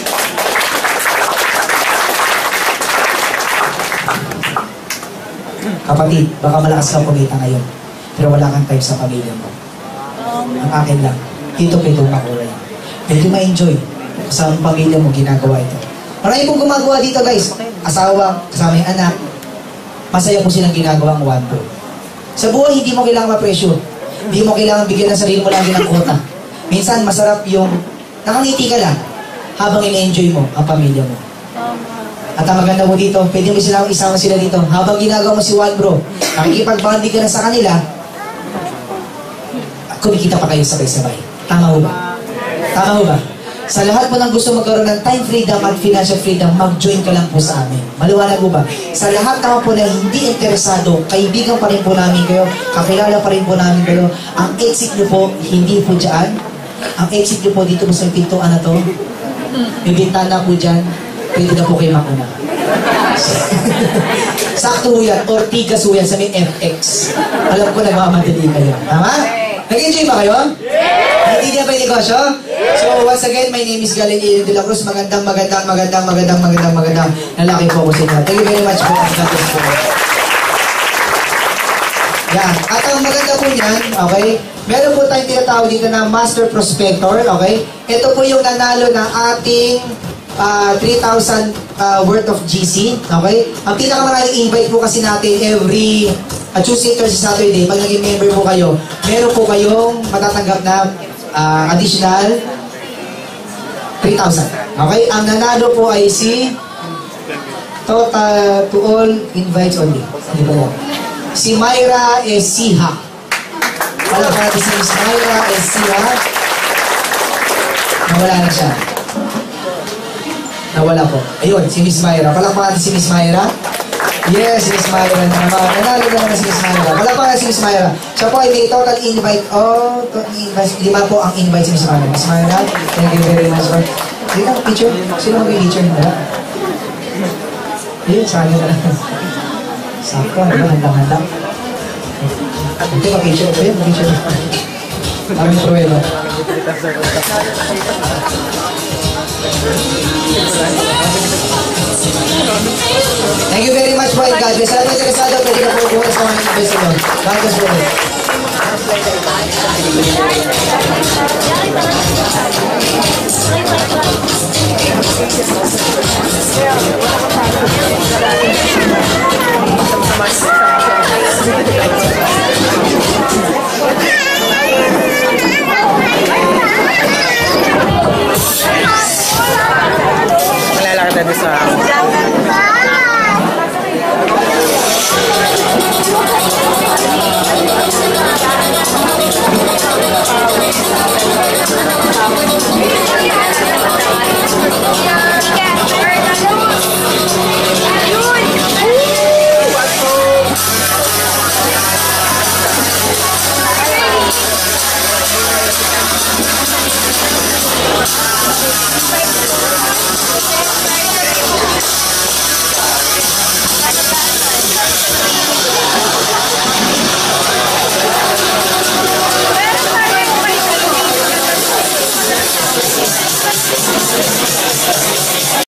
Kapatid, baka malakas kang kumita ngayon, pero wala kang time sa pamilya mo. Ang akin lang, dito pwede makulay. Pwede ma-enjoy. Kasama ang pamilya mo, ginagawa ito. Marami pong gumagawa dito guys. Asawa, kasama yung anak. Masaya po silang ginagawa ang one bro. Sa buhay, hindi mo kailangan ma-pressure. Hindi mo kailangan bigyan ng sarili mo lang din ng quota. Minsan, masarap yung nakangiti ka lang habang ina-enjoy mo ang pamilya mo. At ang maganda mo dito, pwede mo silang isama sila dito. Habang ginagawa mo si one bro, nakikipag-bonding ka na sa kanila, kumikita pa kayo sabay-sabay. Tama ho ba? Tama ho ba? Sa lahat mo nang gusto magkaroon ng time freedom at financial freedom, mag-join ka lang po sa amin. Maliwanag ho ba? Sa lahat naman po na hindi interesado, kaibigan pa rin po namin kayo, kakilala pa rin po namin kayo, ang exit nyo po, hindi po dyan. Ang exit nyo po dito po sa pintuan na to. May bintana po dyan. Pwede na po kayo makuna. Sakto ho yan. Ortigas ho yan sa may F X. Alam ko nagmamadali kayo. Tama? Nag-enjoy ba kayo? Yeah! Hindi niya ba yung negosyo? Yeah! So once again, my name is Galileo de la Cruz. Magandang, magandang, magandang, magandang, magandang, magandang lalaki po ko sa inyo. Thank you very much po. Yan. At ang maganda po niyan, okay, meron po tayong tinatawag dito na Master Prospector, okay? Ito po yung nanalo ng ating Uh, three thousand uh, worth of G C, okay? Ang pinakamaraming invite po kasi natin every uh, Tuesday, Thursday, Saturday, pag naging member po kayo, meron po kayong matatanggap na uh, additional three thousand, okay? Ang nanalo po ay si total to all invites only. Hindi ba yan? Si Myra Esiha. Wala pa natin si Myra Esiha. Nawala na siya. Nawala po. Ayun, si Miss Myra. Palakpakan natin si Miss Myra. Yes, si Miss Myra naman. Nanalo na naman si Miss Myra. Palakpakan natin si Miss Myra. Siya po ay may total invite. Oh, total invite. Lima po ang invite si Miss Myra. Miss Myra, thank you very much. Sige na, picture. Sino mag-picture nila? Ayun, sa akin na lang. Sakto, ano ba? Handang-handang. Ito, mag-picture. Ayun, mag-picture. Maraming pruweba. Thank you very much po, God bless. Sa ating interesado, pwede na po bukas sa mga invest mo. God bless po. Yeah. siya doon sa